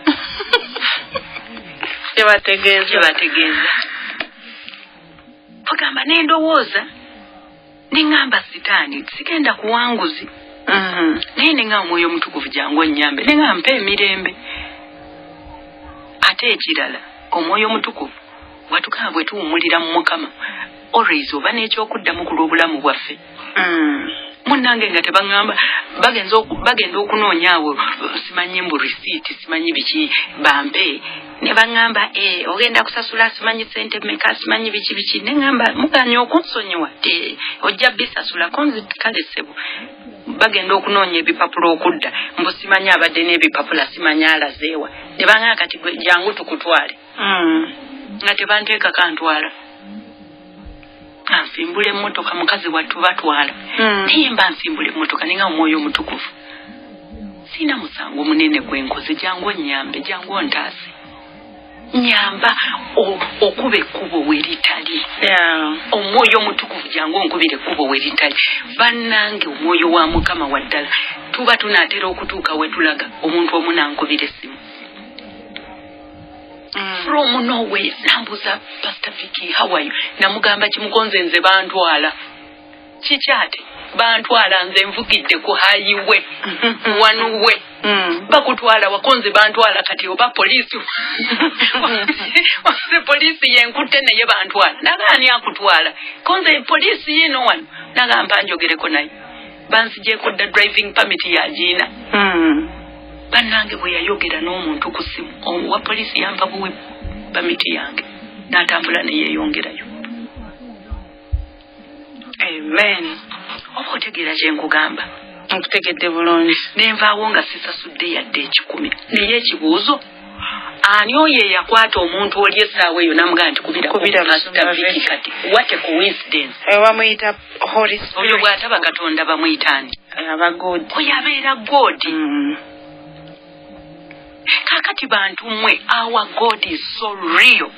Speaker 3: Kyebategeeza.
Speaker 4: Kyebategeeza. Bagamba nendowooza nengamba sitaani sigenda kuwanguzi. Mm. Naye nenga omwoyo omutukuvu jangu onnyambe nenga mpa emirembe. Ate ekirala omwoyo omutukuvu watukaba bwe tuwummulira mu Mukama always oba n'ekyokuddamu ku lw'obulamu bwaffe. Mm. Munange nga tebangamba bagenza bagenda okunoonyaawo simanyi mbu receipt simanyi biki bampe ne bangamba eh ogenda kusasula simanyi sente meka simanyi biki biki ne ngamba muganya okunsonyiwa te ojja bisasula konzi kale sebo bagenda okunoonya ebipapulo okudda mbu simanyi abadde n'ebipapula simanyi alazeewa ne bangamba kati gwe jangu tukutwale
Speaker 3: mm.
Speaker 4: nga tebanteeka kantwala ansimbule emmotoka mukazi wattu batwala naye mba nsimbule emmotoka ninga omwoyo omutukuvu sina musango munene gwenkoze jangu nyambe jangu ntaase nyamba okuba ekkubo weritali omwoyo omutukuvu jangu onkubire ekkubo weritali bannange omwoyo wa mukama waddala tuba tunaatera okutuuka wetulaga omuntu omu nankubira essimu Mm. From nowhere nambuza Pastor Vicky how are you namugamba kimukonze nze bantwala kikyate bantwala nze nvugidde ku highway wanuwe mm. bakutwala wakonze bantwala kati oba polisi wase polisi yenkute naye bantwala nagani akutwala konze polisi yeno wano nagamba njogereko naye bansije ko da driving permit ya jina mm. Banange bwe yayogera n'omuntu ku simu owa polisi yampa buwe bamiti yange n'atambula ne yeeyongerayo.
Speaker 3: Amen.
Speaker 4: Oba otegeera kye nkugamba
Speaker 3: nkutegedde bulungi
Speaker 4: nenvaawo nga sisasudde yadde ekikumi naye ekibuuzo ani oyo eyakwata omuntu oli essaawa eyo n'amugamba nti kubira
Speaker 3: kubira
Speaker 4: Viki kati what a coincidence
Speaker 3: bamuyita Holy Spirit
Speaker 4: oyo bw'ataba Katonda bamuyitaani
Speaker 3: aba God
Speaker 4: oyo abeera God
Speaker 3: mm.
Speaker 4: Kakati bantu mwe our God is so real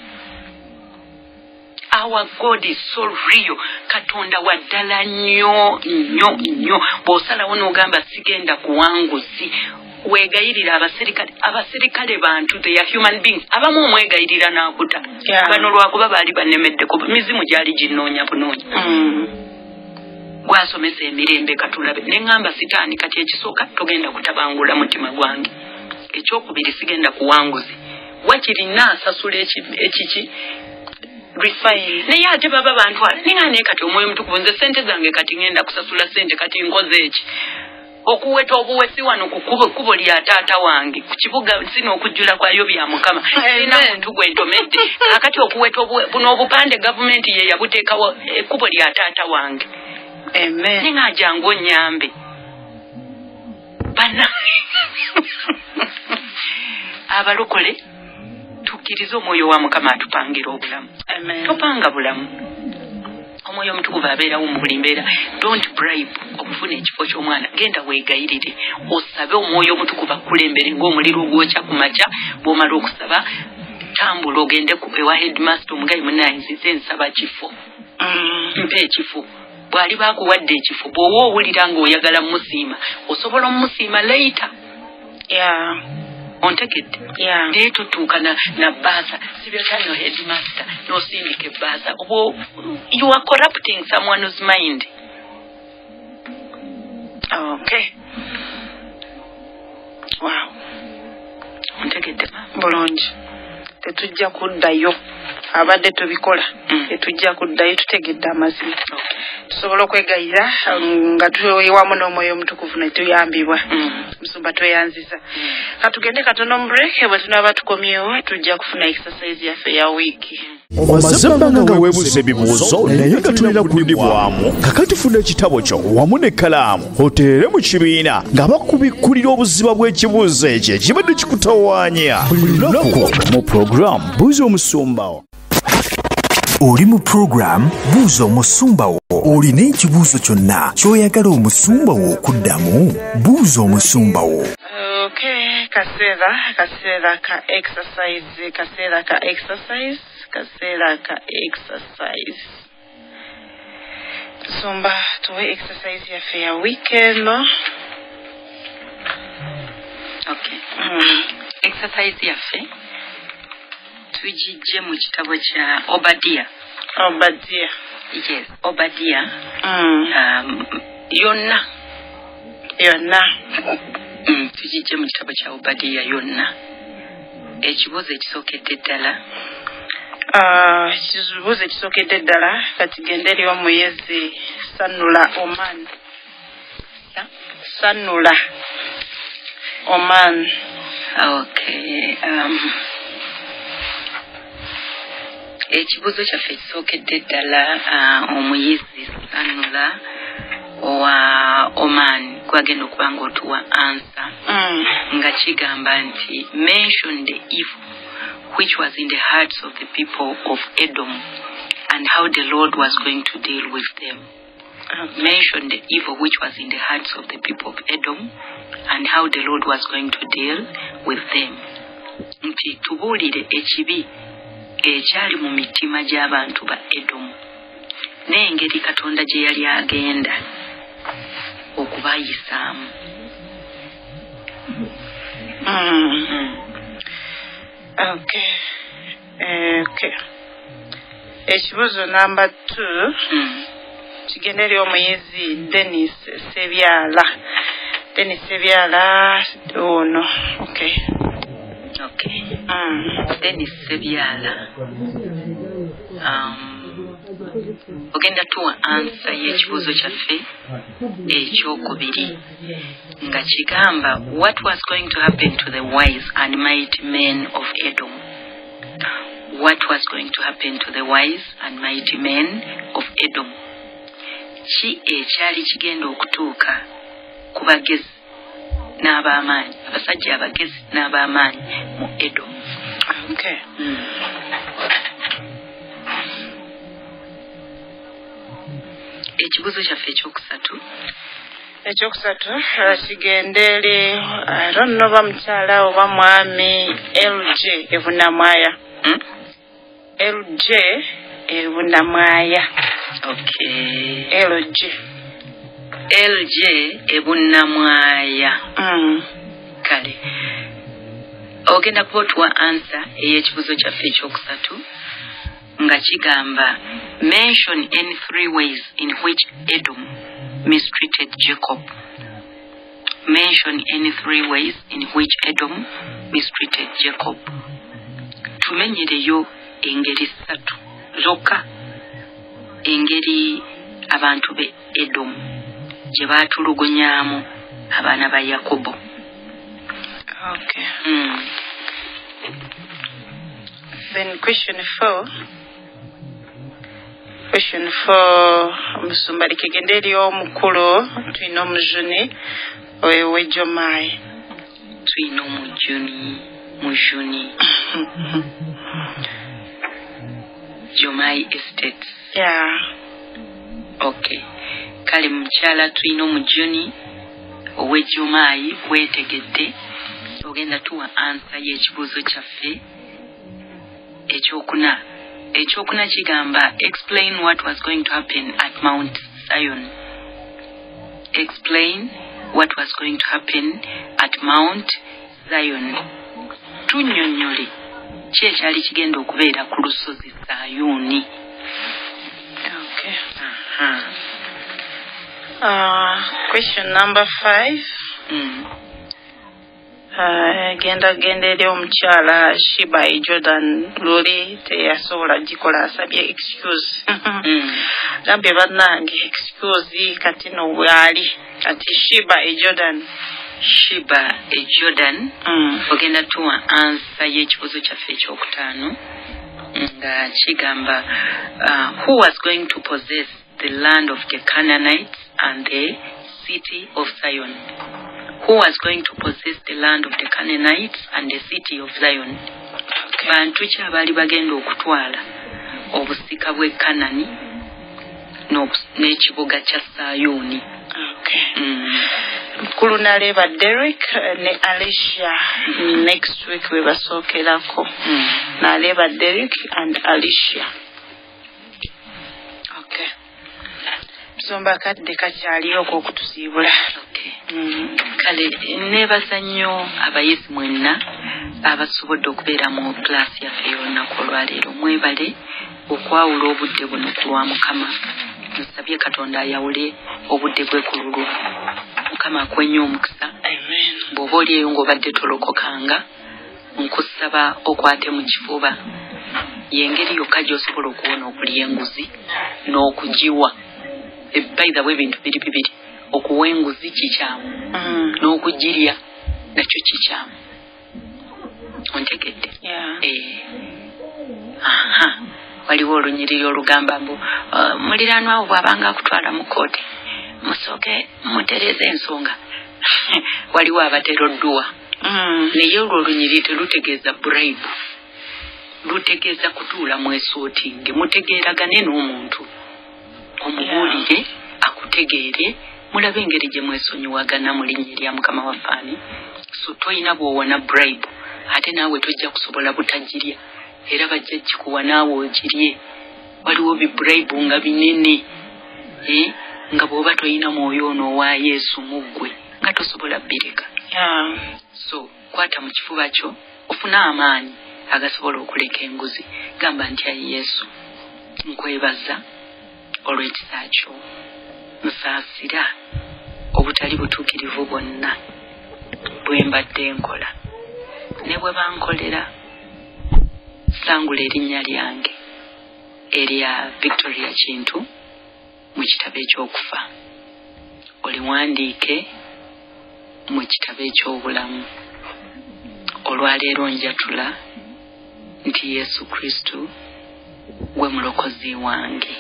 Speaker 4: our God is so real Katonda waddala nnyo nnyo nnyo bw'osala wono ogamba sigenda kuwanguzi weegayirira abaserikale abaserikale bantu they are human beings abamu omwegayirira n'akuta
Speaker 3: yeah.
Speaker 4: Bano lwakuba baali bannemeddeko mizimu gyali ginnoonya bunoonya
Speaker 3: mm.
Speaker 4: Gwasomesa emirembe katulabe ne ngamba sitaani kati ekisooka togenda kutabangula mutima gwange ekyokubiri sigenda kuwanguzi wakirina asasula ekiki refine naye ate baba bantwala ninga ne kati omwoyo mutukuvu nze sente zange kati ngenda kusasula sente kati nkoze eki okuweta obuwesi wano ku kubo kubo lya taata wange ku kibuga sino okujjula kwayo bya mukama sina muntu gwentomedde akati okuweta buno obupande government ye yabuteekawo ekkubo lya taata wange
Speaker 3: amen
Speaker 4: ninga jangu nyambe bana abalokole tukiriza omwoyo wa mukama atupangira obulamu
Speaker 3: amen
Speaker 4: topanga bulamu omwoyo omutukuvu abeerawo mu buli mbeera don't bribe okufuna ekifo ky'omwana genda weegayirire osabe omwoyo omutukuvu akulembere ng'omuliro ogwokya ku makya bw'omala okusaba tambula ogende ewa headmaster omugayi munayinzize nsaba kifo mpa ekifo bw'ali baakuwadde ekifo bw'owa owulira ng'oyagala musiima osobola omusiima later
Speaker 3: yeah.
Speaker 4: Ontegedde
Speaker 3: yeah.
Speaker 4: Naye totuuka na, na baasa sibyotanyo headmaster n'osindika ebbaasa obo you are corrupting someone's mind.
Speaker 3: Okay. Wow.
Speaker 4: Ontegedde
Speaker 3: bulungi tetujja kuddayo abadde tubikola mm. tetujja kuddayo tutegedde amazima okay. Tusobola okwegayira nga tuwewamu n'omwoyo omutukuvu ne tuyambibwa mm. Musumba tweyanziza mm. Katugende katono mu break bwe tunaba tukomyewo tujja kufuna exercise yaffe ya wiiki.
Speaker 1: Omaze ebbanga nga weebuuza ebibuuzo naye nga tulina kudibwamu kakati funa ekitabo kyo wamu n'ekkalaamu oteere mu kibiina nga bakubikkulira obuziba bw'ekibuuzo ekyo ekibadde kikutawaanya buli lunaku mu puroguramu buuza omusumbawo.
Speaker 2: Oli mu program buuza omusumbawo olina ekibuuzo kyonna ky'oyagala omusumbawo okuddamu buuza omusumbawo.
Speaker 3: Okay, kaseera kaseera ka exercise kaseera ka exercise kaseera ka exercise tusomba tuwe exercise yaffe ya weekend.
Speaker 4: Okay. Mm. Exercise yaffe tujijje mu kitabo kya Obadiah.
Speaker 3: Obadiah.
Speaker 4: Yes, Obadiah.
Speaker 3: Mm.
Speaker 4: Um, yonna.
Speaker 3: Yonna.
Speaker 4: Mm, tujijje mu kitabo kya Obadiah yonna. Ekibuuzo ekisookedde ddala.
Speaker 3: Ah, ekibuuzo ekisookedde ddala kati gende eri omuyezi Sanula Oman.
Speaker 4: Ansa
Speaker 3: Sanula Oman.
Speaker 4: Okay. Um, ekibuzo kyaffe kisookedde ddala uh, omuyizi Sanula owa Oman kwagenda okuba ng'otuwa ansa
Speaker 3: Mm.
Speaker 4: nga kigamba nti mention the evil which was in the hearts of the people of Edom and how the Lord was going to deal with them.
Speaker 3: Okay.
Speaker 4: Mention the evil which was in the hearts of the people of Edom and how the Lord was going to deal with them. Nti tubuulire ekibi ekyali mu mitima gy'abantu ba Edom n'engeri Katonda gye yali agenda okubayisaamu.
Speaker 3: Mm.
Speaker 4: Mm.
Speaker 3: Okay. Okay. Ekibuzo number two.
Speaker 4: Mm.
Speaker 3: Kigenda eri omuyizi Dennis Sebyala. Dennis Sebyala ono. Okay.
Speaker 4: Okay.
Speaker 3: Mm.
Speaker 4: Dennis Sebyala. Um, ogenda tuwa ansa y'ekibuzo kyaffe ekyokubiri nga kigamba what was going to happen to the wise and mighty men of Edom. What was going to happen to the wise and mighty men of Edom. Ki ekyali kigenda okutuuka ku bagezi n'ab'amaanyi, abasajja abagezi n'ab'amaanyi mu Edom.
Speaker 3: Okay.
Speaker 4: Mm. Ekibuzo kyaffe ekyokusatu.
Speaker 3: Ekyokusatu kigenda eri I don't know ba mukyala oba mwami L J Evunamwaya.
Speaker 4: Mm?
Speaker 3: L J Evunamwaya.
Speaker 4: Okay.
Speaker 3: L J.
Speaker 4: L J Ebunamwaya.
Speaker 3: Mm.
Speaker 4: Kale. Ogenda kuba otuwa ansa ey'ekibuzo kyaffe ekyokusatu nga kigamba mention any three ways in which Edom mistreated Jacob. Mention any three ways in which Edom mistreated Jacob. Tumenyereyo engeri ssatu zokka engeri abantu be Edom gye baatulugunyaamu abaana ba Yakobo.
Speaker 3: Okay.
Speaker 4: Mm.
Speaker 3: Then question four. Question four. Omusumba likigenda eri omukulu tulina omujuni owe Jomai.
Speaker 4: Tulina omujuni mujuni Jomai Estates.
Speaker 3: Yeah.
Speaker 4: Okay. Kale mukyala tulina omujuni owe Jomai wetegedde ogenda tuwa ansa y'ekibuzo kyaffe ekyokuna. Ekyokuna kigamba explain what was going to happen at Mount Zion. Explain what was going to happen at Mount Zion. Tunnyonnyole ki ekyali kigenda okubeera ku lusozi Sayuuni.
Speaker 3: Okay.
Speaker 4: Aha.
Speaker 3: Uh, question number five.
Speaker 4: Mm.
Speaker 3: Uh, genda genda eri omukyala Shiba e Jordan luli teyasobola gikola asabye excuse.
Speaker 4: Mm.
Speaker 3: Gambye bannange excuse kati no bwali kati Shiba e Jordan.
Speaker 4: Shiba e Jordan.
Speaker 3: Mm.
Speaker 4: Ogenda tuwa ansa y'ekibuzo kyaffe ekyokutaano nga kigamba uh, who was going to possess the land of the Canaanites and the city of Zion. Who was going to possess the land of the Canaanites and the city of Zion. Bantu ki abaali bagenda okutwala obusika bw'e Kanani n'ekibuga kya Sayuuni.
Speaker 3: Okay.
Speaker 4: Mm.
Speaker 3: Mukulu naleba Derek ne Alicia next week we basookerako.
Speaker 4: Mm.
Speaker 3: Naleba Derek and Alicia. Okay. Tusomba kadde kakyaliyo okutusiibula.
Speaker 4: Okay.
Speaker 3: Mm.
Speaker 4: Kale neebaza nnyo abayizi mwenna abasobodde okubeera mu class yaffe y'olunaku olwaleero. Mwebale okwawula obudde buno ku lwa Mukama. Nsabye Katonda ayawule obudde bwe ku lulwo. Mukama akwenye omukisa.
Speaker 3: Amen.
Speaker 4: Bw'oba olieyo ng'obadde tolokokanga nkusaba okwate mu kifuba. Y'engeri yokka gy'osobola okuwona okulya enguzi n'okugiwa. By the way, bintu biri bibiri. okuwa enguzi kikyamu n'okugirya nakyo kikyamu ontegedde aha waliwo olunyiriri olugamba mbu muliraanwa awo bw'abanga akutwala mu kooti musooke mutereze ensonga waliwo abatera odduwa naye olwo olunyiriri terutegeeza bribe lutegeeza kutuula mwesootinge mutegeeragane n'omuntu omubuulire akutegeere mulabe engeri gye mwesonyiwagana mu linnya erya mukama waffaani so toyina bw'owona bribe ate naawe tojja kusobola butagirya era bajja gikuwa naawe ogirye waliwo bibribe nga binene eh? nga bw'oba toyina mwoyo ono owa yesu muggwe nga tosobola bireka so kwata mu kifuba kyo ofuna amaanyi agasobola okuleka enguzi gamba nti ayi yesu nkwebaza olw'ekisa kyo nsaasira obutali butuukirivu bwonna bwe mbadde nkola ne bwe bankolera sangula erinnya lyange erya Victoria Kintu mu kitabo ekyokufa oliwandiike mu kitabo eky'obulamu olwaleero njatula nti Yesu Kristo gwe mulokozi wange.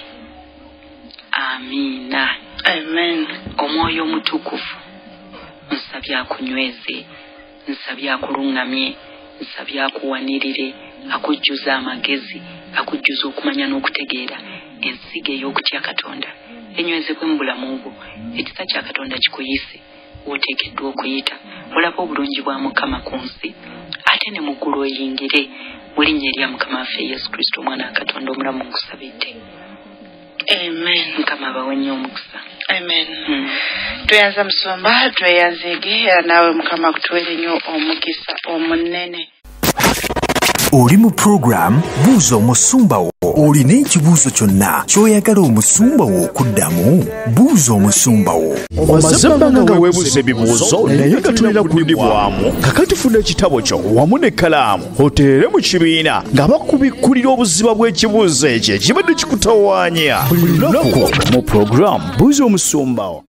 Speaker 4: Amina.
Speaker 3: Amen.
Speaker 4: Omwoyo mutukufu nsabye akunyweze, nsabye akulungamye, nsabye akuwanirire, akujjuza amagezi, akujjuza okumanya n'okutegeera ensiga ey'okutya Katonda enywezebwe mu bulamu bwo. Ekisa kya Katonda kikuyise oteekeddwa okuyita olaba obulungi bwa Mukama ku nsi ate ne mu ggulu oyingire mu linnya erya Mukama waffe Yesu Kristo omwana wa Katonda omulamu nkusabidde.
Speaker 3: Amen.
Speaker 4: Mukama abawe nnyo omukisa.
Speaker 3: Amen. Hmm. Tweyanza musomba tweyanzege nawe Mukama kutuwere nnyo omukisa omunene.
Speaker 2: Oli mu program Buuza Omusumba wo. Olina ekibuuzo kyonna ky'oyagala omusumba wo okuddamu? Buuza omusumba wo.
Speaker 1: Omaze ebbanga nga weebuuza ebibuuzo naye nga tulina kuddibwamu. Kakati funa ekitabo kyo wamu n'ekkalaamu oteere mu kibiina nga bakubikkulira obuziba bw'ekibuuzo ekyo ekibadde kikutawaanya. Buli lunaku mu program Buuza Omusumba wo.